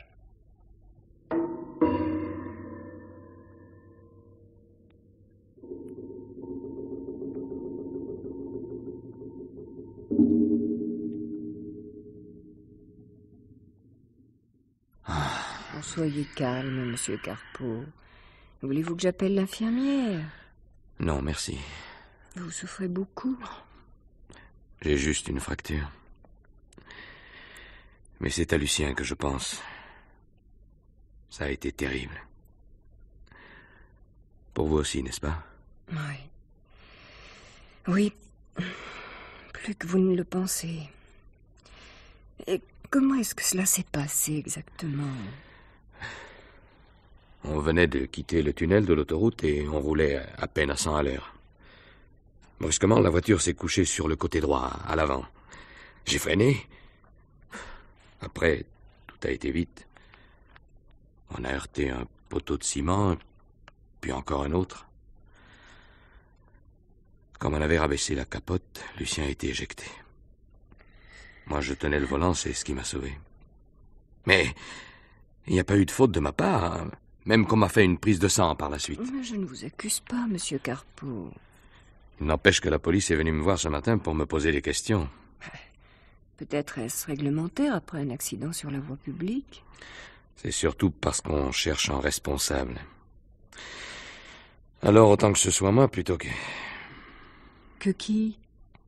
S4: Soyez calme, monsieur Carpeau. Voulez-vous que j'appelle l'infirmière?
S7: Non, merci.
S4: Vous souffrez beaucoup?
S7: J'ai juste une fracture. Mais c'est à Lucien que je pense. Ça a été terrible. Pour vous aussi, n'est-ce pas?
S4: Oui. Oui. Plus que vous ne le pensez. Et comment est-ce que cela s'est passé exactement?
S7: On venait de quitter le tunnel de l'autoroute et on roulait à peine à 100 à l'heure. Brusquement, la voiture s'est couchée sur le côté droit, à l'avant. J'ai freiné. Après, tout a été vite. On a heurté un poteau de ciment, puis encore un autre. Comme on avait rabaissé la capote, Lucien a été éjecté. Moi, je tenais le volant, c'est ce qui m'a sauvé. Mais il n'y a pas eu de faute de ma part, hein. Même qu'on m'a fait une prise de sang par la suite.
S4: Mais je ne vous accuse pas, monsieur Carpeau.
S7: Il n'empêche que la police est venue me voir ce matin pour me poser des questions.
S4: Peut-être est-ce réglementaire après un accident sur la voie publique?
S7: C'est surtout parce qu'on cherche un responsable. Alors autant que ce soit moi plutôt que...
S4: Que qui?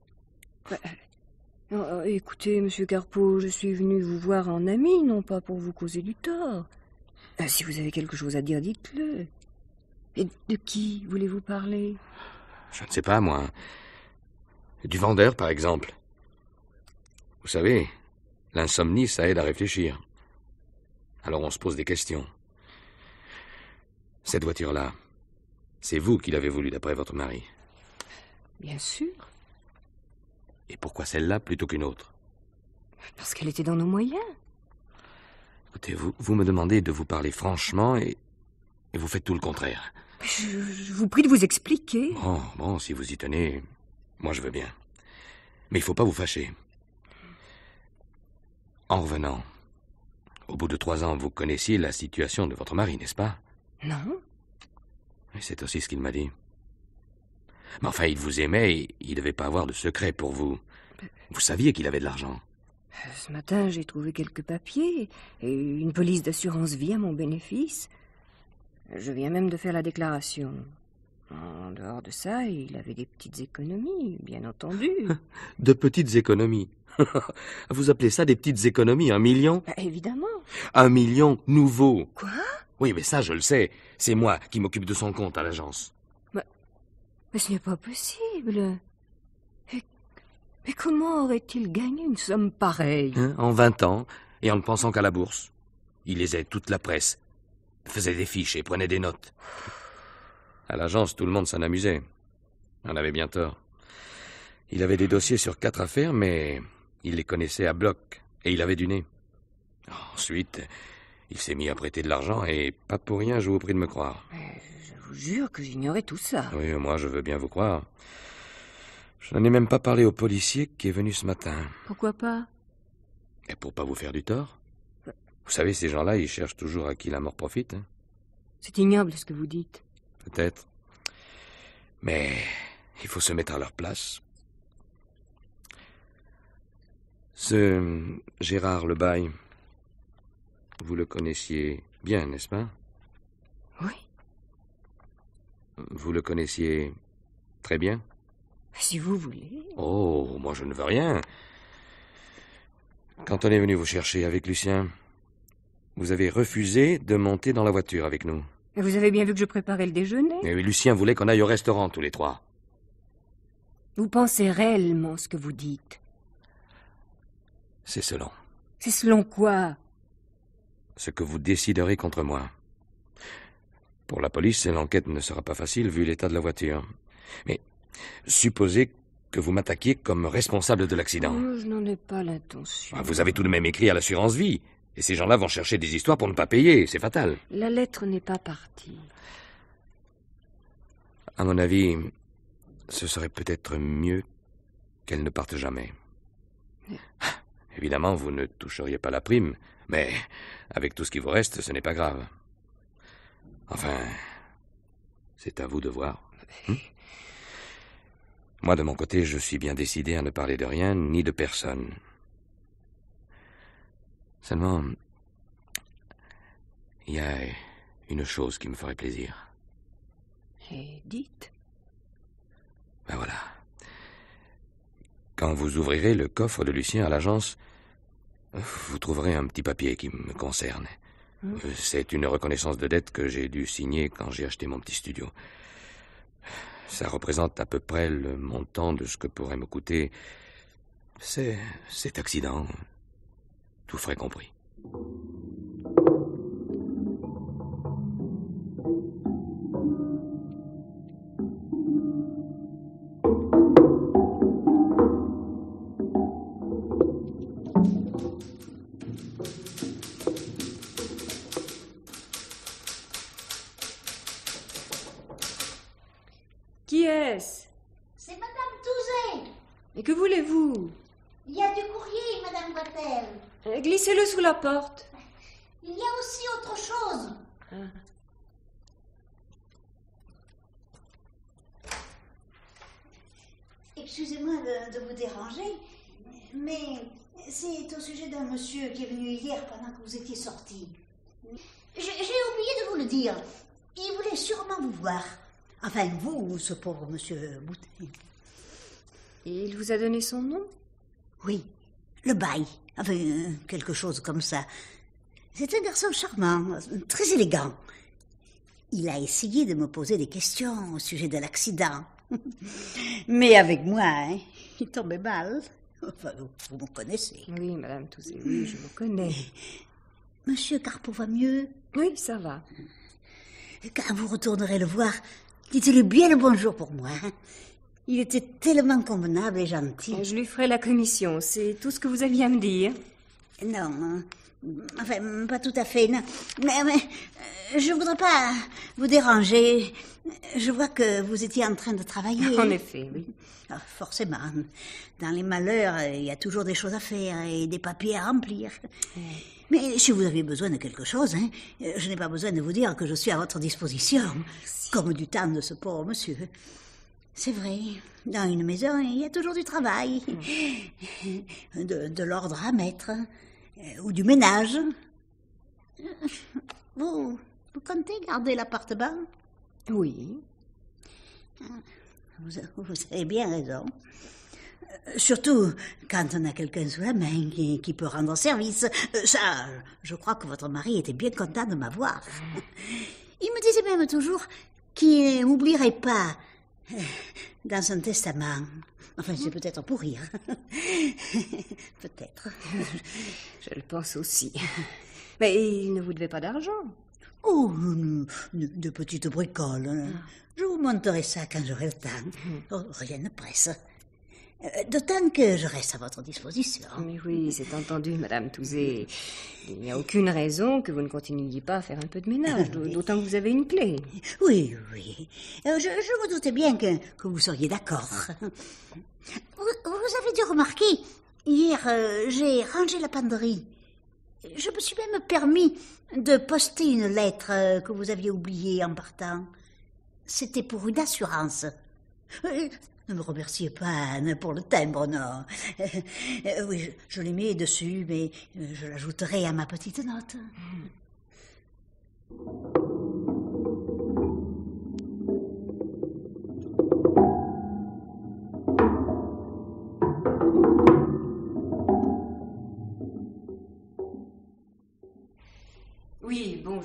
S4: Écoutez, monsieur Carpeau, je suis venu vous voir en ami, non pas pour vous causer du tort. Si vous avez quelque chose à dire, dites-le. Et de qui voulez-vous parler?
S7: Je ne sais pas, moi. Du vendeur, par exemple. Vous savez, l'insomnie, ça aide à réfléchir. Alors on se pose des questions. Cette voiture-là, c'est vous qui l'avez voulu d'après votre mari.
S4: Bien sûr.
S7: Et pourquoi celle-là plutôt qu'une autre?
S4: Parce qu'elle était dans nos moyens.
S7: Écoutez, vous me demandez de vous parler franchement et vous faites tout le contraire.
S4: Je vous prie de vous expliquer.
S7: Bon, si vous y tenez, moi je veux bien. Mais il faut pas vous fâcher. En revenant, au bout de 3 ans, vous connaissiez la situation de votre mari, n'est-ce pas?
S4: Non.
S7: Et c'est aussi ce qu'il m'a dit. Mais enfin, il vous aimait et il ne devait pas avoir de secret pour vous. Vous saviez qu'il avait de l'argent.
S4: Ce matin, j'ai trouvé quelques papiers et une police d'assurance vie à mon bénéfice. Je viens même de faire la déclaration. En dehors de ça, il avait des petites économies, bien entendu.
S7: De petites économies? Vous appelez ça des petites économies, 1 million?
S4: Évidemment.
S7: 1 million nouveau.
S4: Quoi?
S7: Oui, mais ça, je le sais. C'est moi qui m'occupe de son compte à l'agence.
S4: Mais ce n'est pas possible. Mais comment aurait-il gagné une somme pareille?
S7: En 20 ans, et en ne pensant qu'à la bourse. Il lisait toute la presse, faisait des fiches et prenait des notes. À l'agence, tout le monde s'en amusait. On avait bien tort. Il avait des dossiers sur 4 affaires, mais il les connaissait à bloc, et il avait du nez. Ensuite, il s'est mis à prêter de l'argent, et pas pour rien, je vous prie de me croire.
S4: Je vous jure que j'ignorais tout ça.
S7: Oui, moi, je veux bien vous croire. Je n'en ai même pas parlé au policier qui est venu ce matin.
S4: Pourquoi pas?
S7: Et pour pas vous faire du tort. Vous savez, ces gens-là, ils cherchent toujours à qui la mort profite. Hein.
S4: C'est ignoble ce que vous dites.
S7: Peut-être. Mais il faut se mettre à leur place. Ce Gérard Lebaille, vous le connaissiez bien, n'est-ce pas?
S4: Oui.
S7: Vous le connaissiez très bien?
S4: Si vous voulez.
S7: Oh, moi je ne veux rien. Quand on est venu vous chercher avec Lucien, vous avez refusé de monter dans la voiture avec nous.
S4: Vous avez bien vu que je préparais le déjeuner?
S7: Et Lucien voulait qu'on aille au restaurant tous les trois.
S4: Vous pensez réellement ce que vous dites?
S7: C'est selon.
S4: C'est selon quoi?
S7: Ce que vous déciderez contre moi. Pour la police, l'enquête ne sera pas facile vu l'état de la voiture. Mais supposez que vous m'attaquiez comme responsable de l'accident.
S4: Oh, je n'en ai pas l'intention.
S7: Vous avez tout de même écrit à l'assurance vie. Et ces gens-là vont chercher des histoires pour ne pas payer. C'est fatal.
S4: La lettre n'est pas partie.
S7: À mon avis, ce serait peut-être mieux qu'elle ne parte jamais. Évidemment, vous ne toucheriez pas la prime, mais avec tout ce qui vous reste, ce n'est pas grave. Enfin, c'est à vous de voir. Moi, de mon côté, je suis bien décidé à ne parler de rien ni de personne. Seulement, il y a une chose qui me ferait plaisir.
S4: Et dites.
S7: Ben voilà. Quand vous ouvrirez le coffre de Lucien à l'agence, vous trouverez un petit papier qui me concerne. C'est une reconnaissance de dette que j'ai dû signer quand j'ai acheté mon petit studio. Ça représente à peu près le montant de ce que pourrait me coûter cet accident. Tout frais compris.
S4: Qui est-ce?
S9: C'est Madame Touzet.
S4: Et que voulez-vous?
S9: Il y a du courrier, Madame Vatel.
S4: Glissez-le sous la porte.
S9: Il y a aussi autre chose. Excusez-moi de vous déranger, mais c'est au sujet d'un monsieur qui est venu hier pendant que vous étiez sorti. J'ai oublié de vous le dire. Il voulait sûrement vous voir. Enfin, vous, ce pauvre monsieur Boutet.
S4: Et il vous a donné son nom?
S9: Oui, le bail. Enfin, quelque chose comme ça. C'est un garçon charmant, très élégant. Il a essayé de me poser des questions au sujet de l'accident. Mais avec moi, hein, il tombait mal. Enfin, vous me connaissez.
S4: Oui, Madame Touzet, oui, je vous connais.
S9: Monsieur Carpeau va mieux?
S4: Oui, ça va.
S9: Quand vous retournerez le voir, dites-lui bien le bonjour pour moi. Il était tellement convenable et gentil.
S4: Je lui ferai la commission, c'est tout ce que vous aviez à me dire.
S9: Non, enfin, pas tout à fait, non. Mais je voudrais pas vous déranger. Je vois que vous étiez en train de travailler.
S4: En effet, oui.
S9: Ah, forcément. Dans les malheurs, il y a toujours des choses à faire et des papiers à remplir. Mais si vous avez besoin de quelque chose, hein, je n'ai pas besoin de vous dire que je suis à votre disposition. Merci. Comme du temps de ce pauvre monsieur. C'est vrai, dans une maison, il y a toujours du travail. De l'ordre à mettre. Ou du ménage. Vous comptez garder l'appartement?
S4: Oui.
S9: Vous avez bien raison. Surtout quand on a quelqu'un sous la main qui peut rendre service. Ça, je crois que votre mari était bien content de m'avoir. Il me disait même toujours qu'il n'oublierait pas dans son testament. Enfin, c'est peut-être pour rire. Peut-être.
S4: Je le pense aussi. Mais il ne vous devait pas d'argent?
S9: Oh, de petites bricoles. Je vous monterai ça quand j'aurai le temps. Oh, rien ne presse. D'autant que je reste à votre disposition.
S4: Mais oui, c'est entendu, Madame Touzet. Il n'y a aucune raison que vous ne continuiez pas à faire un peu de ménage, d'autant que vous avez une clé.
S9: Oui, oui. Je me doutais bien que vous seriez d'accord. Vous avez dû remarquer, hier, j'ai rangé la penderie. Je me suis même permis de poster une lettre que vous aviez oubliée en partant. C'était pour une assurance. Ne me remerciez pas, Anne, pour le timbre, non. Oui, je l'ai mis dessus, mais je l'ajouterai à ma petite note.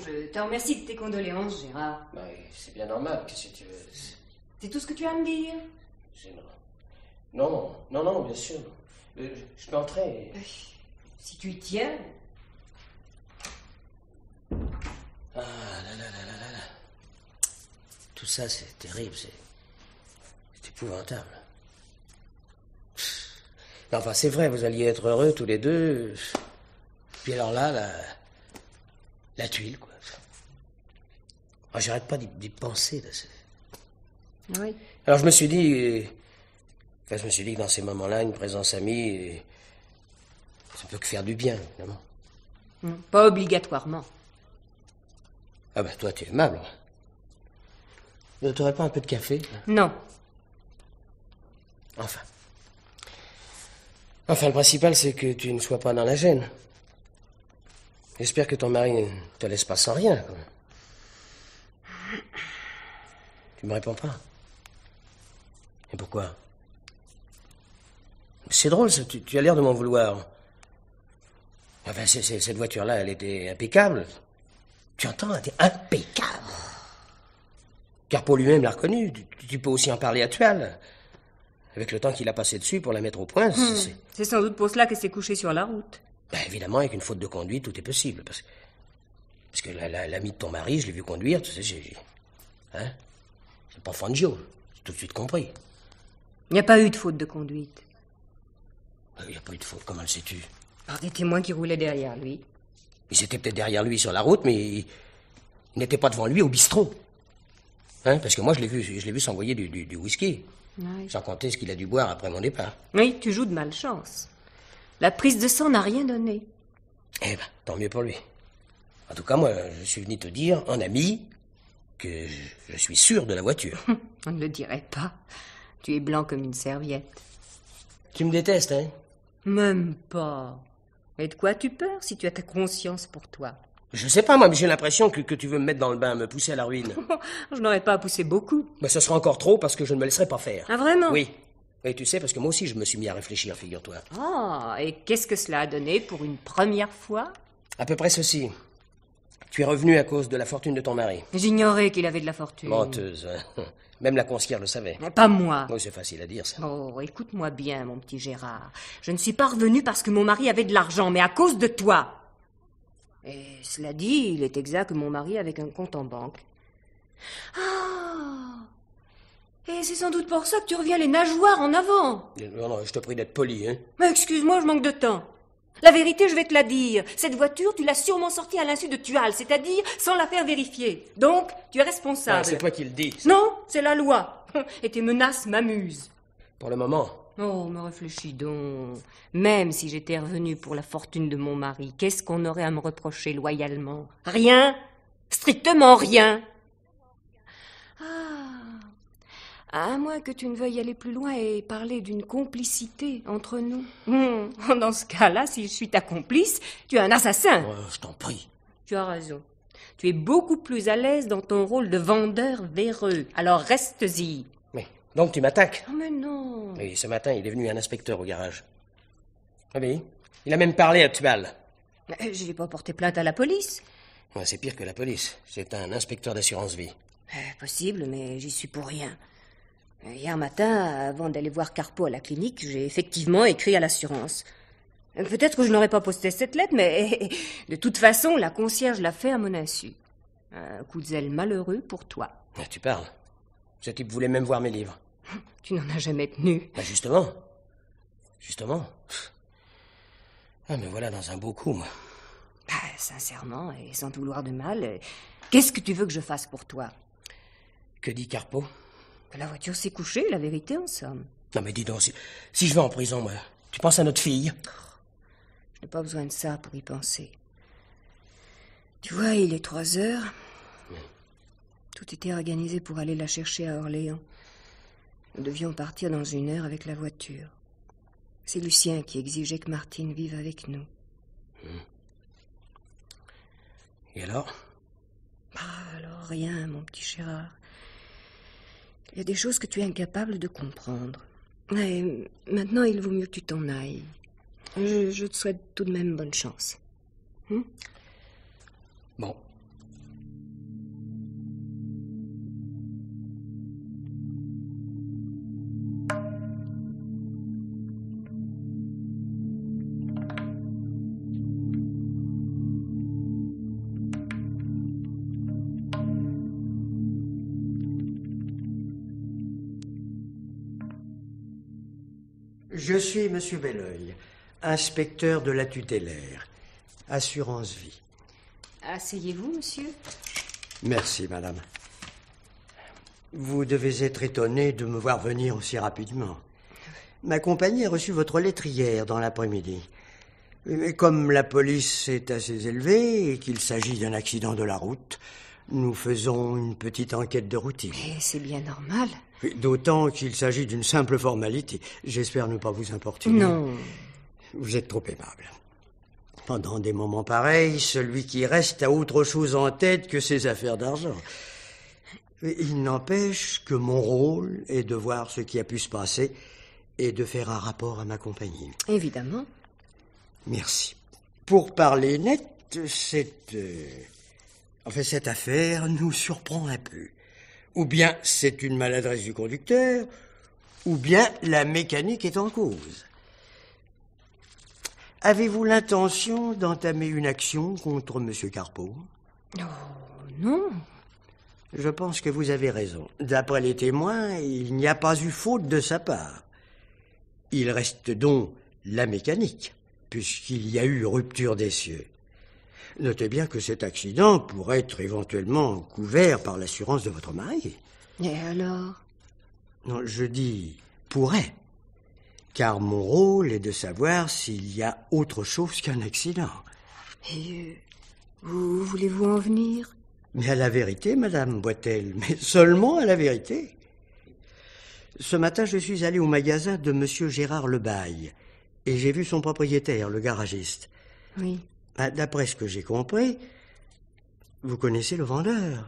S4: je te remercie de tes condoléances, Gérard.
S5: Bah, c'est bien normal, qu'est-ce que tu veux?
S4: C'est tout ce que tu as à me dire?
S5: Non, bien sûr. Je peux entrer.
S4: Si tu y tiens.
S5: Ah là là là là là. Tout ça, c'est terrible, c'est épouvantable. Mais enfin, c'est vrai, vous alliez être heureux tous les deux. Puis alors là, la tuile, quoi. Oh, j'arrête pas d'y penser. Là,
S4: Oui.
S5: alors je me suis dit que dans ces moments-là, une présence amie, ça peut que faire du bien, évidemment.
S4: Pas obligatoirement.
S5: Ah bah toi, tu es aimable. Ne t'aurais pas un peu de café?
S4: Non.
S5: Enfin, le principal, c'est que tu ne sois pas dans la gêne. J'espère que ton mari ne te laisse pas sans rien, quoi. Tu me réponds pas? Et pourquoi? C'est drôle, ça, tu as l'air de m'en vouloir. Enfin, cette voiture-là, elle était impeccable. Tu entends, elle était impeccable. Carpo lui-même l'a reconnu. Tu peux aussi en parler à Tual. Avec le temps qu'il a passé dessus pour la mettre au point,
S4: C'est sans doute pour cela qu'elle s'est couchée sur la route.
S5: Ben, évidemment, avec une faute de conduite, tout est possible. Parce que l'ami de ton mari, je l'ai vu conduire, tu sais, hein? C'est pas Fangio, j'ai tout de suite compris.
S4: Il n'y a pas eu de faute de conduite.
S5: Il n'y a pas eu de faute, comment le sais-tu?
S4: Par des témoins qui roulaient derrière lui.
S5: Ils étaient peut-être derrière lui sur la route, mais ils n'étaient pas devant lui au bistrot. Hein? Parce que moi, je l'ai vu s'envoyer du whisky.
S4: Oui.
S5: Sans compter ce qu'il a dû boire après mon départ.
S4: Oui, tu joues de malchance. La prise de sang n'a rien donné.
S5: Eh ben, tant mieux pour lui. En tout cas, moi, je suis venu te dire, en ami, que je suis sûr de la voiture.
S4: On ne le dirait pas. Tu es blanc comme une serviette.
S5: Tu me détestes, hein?
S4: Même pas. Et de quoi as-tu peur si tu as ta conscience pour toi?
S5: Je sais pas, moi, mais j'ai l'impression que tu veux me mettre dans le bain, me pousser à la ruine.
S4: Je n'aurais pas à pousser beaucoup.
S5: Mais ce sera encore trop parce que je ne me laisserai pas faire.
S4: Ah, vraiment?
S5: Oui. Et tu sais, parce que moi aussi, je me suis mis à réfléchir, figure-toi.
S4: Ah, et qu'est-ce que cela a donné pour une première fois?
S5: À peu près ceci. Tu es revenu à cause de la fortune de ton mari.
S4: J'ignorais qu'il avait de la fortune.
S5: Menteuse. Hein. Même la concierge le savait.
S4: Pas moi.
S5: Oui, c'est facile à dire, ça.
S4: Oh, écoute-moi bien, mon petit Gérard. Je ne suis pas revenue parce que mon mari avait de l'argent, mais à cause de toi. Et cela dit, il est exact que mon mari avait un compte en banque. Ah! Et c'est sans doute pour ça que tu reviens les nageoires en avant.
S5: Non, je te prie d'être poli, hein.
S4: Mais excuse-moi, je manque de temps. La vérité, je vais te la dire. Cette voiture, tu l'as sûrement sortie à l'insu de Tual, c'est-à-dire sans la faire vérifier. Donc, tu es responsable.
S5: Ah, c'est toi qui le dis.
S4: Non, c'est la loi. Et tes menaces m'amusent.
S5: Pour le moment.
S4: Oh, mais réfléchis donc. Même si j'étais revenue pour la fortune de mon mari, qu'est-ce qu'on aurait à me reprocher loyalement? Rien. Strictement rien. À moins que tu ne veuilles aller plus loin et parler d'une complicité entre nous. Dans ce cas-là, si je suis ta complice, tu es un assassin.
S5: Je t'en prie.
S4: Tu as raison. Tu es beaucoup plus à l'aise dans ton rôle de vendeur véreux. Alors reste-y.
S5: Mais, donc tu m'attaques?
S4: Oh, mais non.
S5: Et ce matin, il est venu un inspecteur au garage. Ah oui, il a même parlé à Tual.
S4: Je n'ai pas porté plainte à la police.
S5: Ouais, c'est pire que la police. C'est un inspecteur d'assurance vie.
S4: Possible, mais j'y suis pour rien. Hier matin, avant d'aller voir Carpo à la clinique, j'ai effectivement écrit à l'assurance. Peut-être que je n'aurais pas posté cette lettre, mais de toute façon, la concierge l'a fait à mon insu. Un coup de zèle malheureux pour toi.
S5: Ah, tu parles. Ce type voulait même voir mes livres.
S4: Tu n'en as jamais tenu.
S5: Bah justement. Ah, me voilà dans un beau coup, moi.
S4: Sincèrement, et sans te vouloir de mal, qu'est-ce que tu veux que je fasse pour toi?
S5: Que dit Carpo?
S4: La voiture s'est couchée, la vérité en somme.
S5: Non mais dis donc, si je vais en prison, moi, tu penses à notre fille?
S4: Je n'ai pas besoin de ça pour y penser. Tu vois, il est 3 heures. Tout était organisé pour aller la chercher à Orléans. Nous devions partir dans 1 heure avec la voiture. C'est Lucien qui exigeait que Martine vive avec nous.
S5: Et alors?
S4: Alors rien, mon petit Gérard. Il y a des choses que tu es incapable de comprendre. Et maintenant, il vaut mieux que tu t'en ailles. Je te souhaite tout de même bonne chance.
S5: Bon.
S10: Je suis Monsieur Belleuil, inspecteur de la tutélaire, assurance vie.
S4: Asseyez-vous, monsieur.
S10: Merci, madame. Vous devez être étonné de me voir venir aussi rapidement. Ma compagnie a reçu votre lettre hier dans l'après-midi. Mais comme la police est assez élevée et qu'il s'agit d'un accident de la route, nous faisons une petite enquête de routine.
S4: Et c'est bien normal.
S10: D'autant qu'il s'agit d'une simple formalité. J'espère ne pas vous importuner.
S4: Non.
S10: Vous êtes trop aimable. Pendant des moments pareils, celui qui reste a autre chose en tête que ses affaires d'argent. Il n'empêche que mon rôle est de voir ce qui a pu se passer et de faire un rapport à ma compagnie.
S4: Évidemment.
S10: Merci. Pour parler net, cette affaire nous surprend un peu. Ou bien c'est une maladresse du conducteur, ou bien la mécanique est en cause. Avez-vous l'intention d'entamer une action contre M. Carpeau?
S4: Oh, non.
S10: Je pense que vous avez raison. D'après les témoins, il n'y a pas eu faute de sa part. Il reste donc la mécanique, puisqu'il y a eu rupture d'essieu. Notez bien que cet accident pourrait être éventuellement couvert par l'assurance de votre mari.
S4: Et alors?
S10: Non, je dis pourrait, car mon rôle est de savoir s'il y a autre chose qu'un accident.
S4: Et où voulez-vous en venir?
S10: Mais à la vérité, Madame Boitel, mais seulement à la vérité. Ce matin, je suis allé au magasin de Monsieur Gérard Lebaille, et j'ai vu son propriétaire, le garagiste.
S4: Oui.
S10: D'après ce que j'ai compris, vous connaissez le vendeur.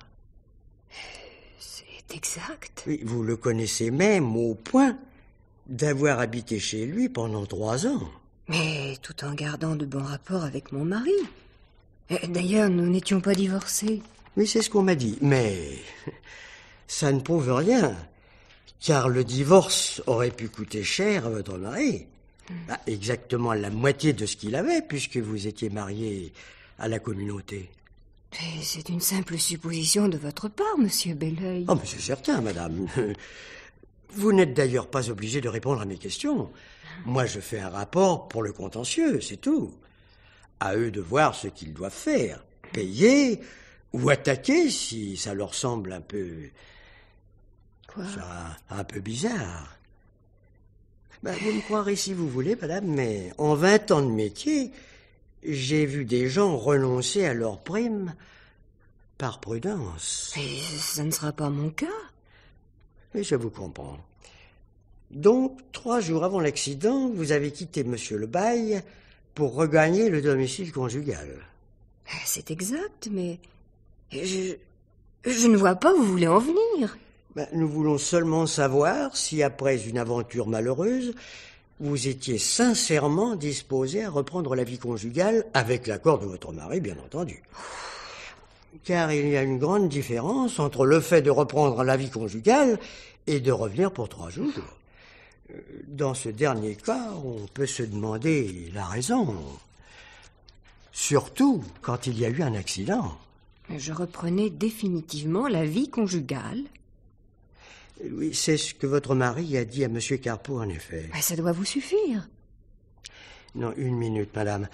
S4: C'est exact.
S10: Oui, vous le connaissez même au point d'avoir habité chez lui pendant 3 ans.
S4: Mais tout en gardant de bons rapports avec mon mari. D'ailleurs, nous n'étions pas divorcés.
S10: Oui, c'est ce qu'on m'a dit, mais ça ne prouve rien, car le divorce aurait pu coûter cher à votre mari. Exactement la moitié de ce qu'il avait, puisque vous étiez marié à la communauté.
S4: C'est une simple supposition de votre part, monsieur Belleuil.
S10: Oh, mais c'est certain, madame. Vous n'êtes d'ailleurs pas obligé de répondre à mes questions. Moi, je fais un rapport pour le contentieux, c'est tout. À eux de voir ce qu'ils doivent faire. Payer ou attaquer si ça leur semble un peu...
S4: Quoi?
S10: Ça, un peu bizarre. Vous me croirez si vous voulez, madame, mais en 20 ans de métier, j'ai vu des gens renoncer à leur prime par prudence.
S4: Mais ça ne sera pas mon cas.
S10: Et je vous comprends. Donc, 3 jours avant l'accident, vous avez quitté Monsieur Lebaille pour regagner le domicile conjugal.
S4: C'est exact, mais je ne vois pas où vous voulez en venir.
S10: Nous voulons seulement savoir si, après une aventure malheureuse, vous étiez sincèrement disposé à reprendre la vie conjugale avec l'accord de votre mari, bien entendu. Car il y a une grande différence entre le fait de reprendre la vie conjugale et de revenir pour 3 jours. Dans ce dernier cas, on peut se demander la raison. Surtout quand il y a eu un accident.
S4: Je reprenais définitivement la vie conjugale.
S10: Oui, c'est ce que votre mari a dit à Monsieur Carpeau, en effet.
S4: Ça doit vous suffire.
S10: Non, 1 minute, madame.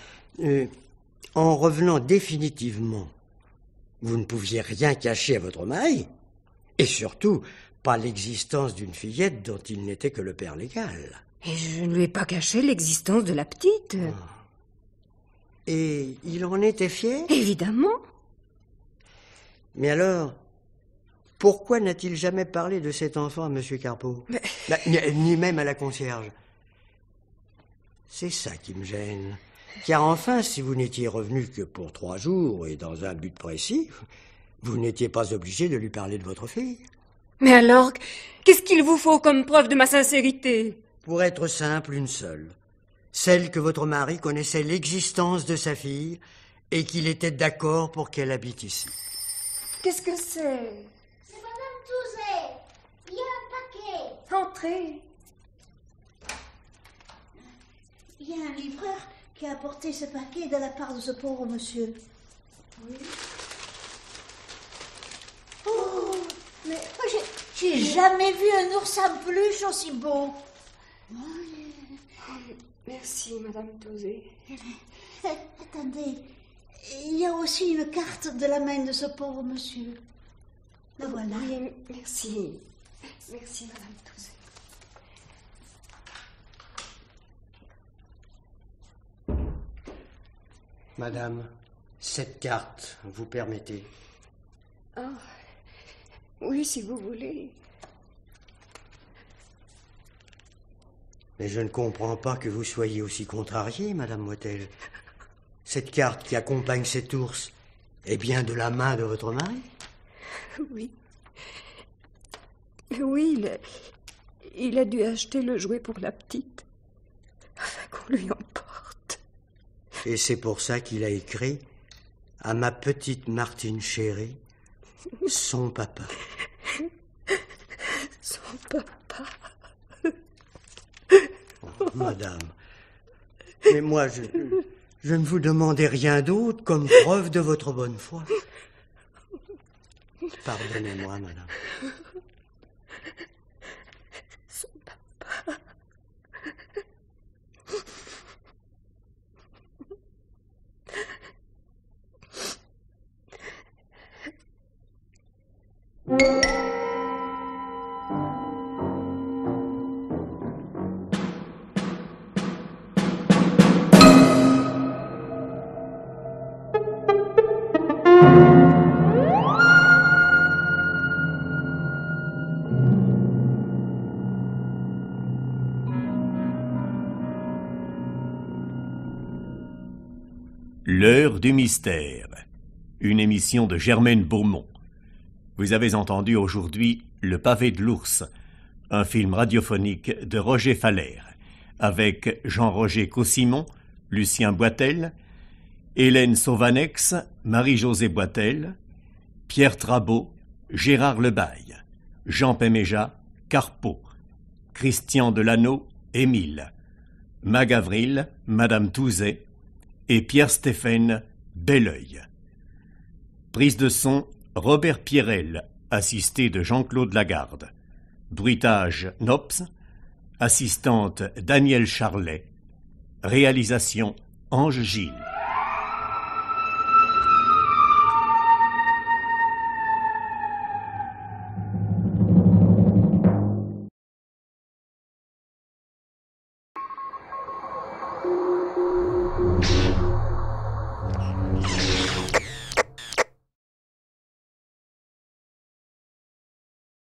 S10: En revenant définitivement, vous ne pouviez rien cacher à votre mari. Et surtout, pas l'existence d'une fillette dont il n'était que le père légal.
S4: Et je ne lui ai pas caché l'existence de la petite.
S10: Et il en était fier?
S4: Évidemment.
S10: Mais alors, pourquoi n'a-t-il jamais parlé de cet enfant à Monsieur Carpeau? Ni même à la concierge. C'est ça qui me gêne. Car enfin, si vous n'étiez revenu que pour 3 jours et dans un but précis, vous n'étiez pas obligé de lui parler de votre fille.
S4: Mais alors, qu'est-ce qu'il vous faut comme preuve de ma sincérité?
S10: Pour être simple, une seule. Celle que votre mari connaissait l'existence de sa fille et qu'il était d'accord pour qu'elle habite ici.
S4: Qu'est-ce que c'est?
S9: C'est Madame Touzet. Il y a un paquet.
S4: Entrez.
S9: Il y a un livreur qui a apporté ce paquet de la part de ce pauvre monsieur.
S4: Oui.
S9: Oh, mais j'ai jamais vu un ours en peluche aussi beau.
S4: Merci, Madame Tauzé.
S9: Attendez, il y a aussi une carte de la main de ce pauvre monsieur. La voilà.
S4: Oui, merci. Merci, Madame Tauzé.
S10: Madame, cette carte, vous permettez?
S4: Ah, oui, si vous voulez.
S10: Mais je ne comprends pas que vous soyez aussi contrariée, Madame Motel. Cette carte qui accompagne cet ours est bien de la main de votre mari?
S4: Oui. Oui, il a dû acheter le jouet pour la petite, afin qu'on lui emporte.
S10: Et c'est pour ça qu'il a écrit à ma petite Martine chérie, son papa.
S4: Son papa.
S10: Oh, madame, mais moi, je ne vous demandais rien d'autre comme preuve de votre bonne foi. Pardonnez-moi, madame.
S4: Son papa.
S1: L'heure du mystère, une émission de Germaine Beaumont. Vous avez entendu aujourd'hui Le pavé de l'ours, un film radiophonique de Roger Faller, avec Jean-Roger Cossimon, Lucien Boitel, Hélène Sauvanex, Marie-Josée Boitel, Pierre Trabeau, Gérard Lebaille, Jean Péméja, Carpeau, Christian Delano, Émile, Mag Avril, Madame Touzet et Pierre-Stéphane, Belleuil. Prise de son, Robert Pierrel, assisté de Jean-Claude Lagarde. Bruitage, Nops. Assistante, Daniel Charlet. Réalisation, Ange Gilles.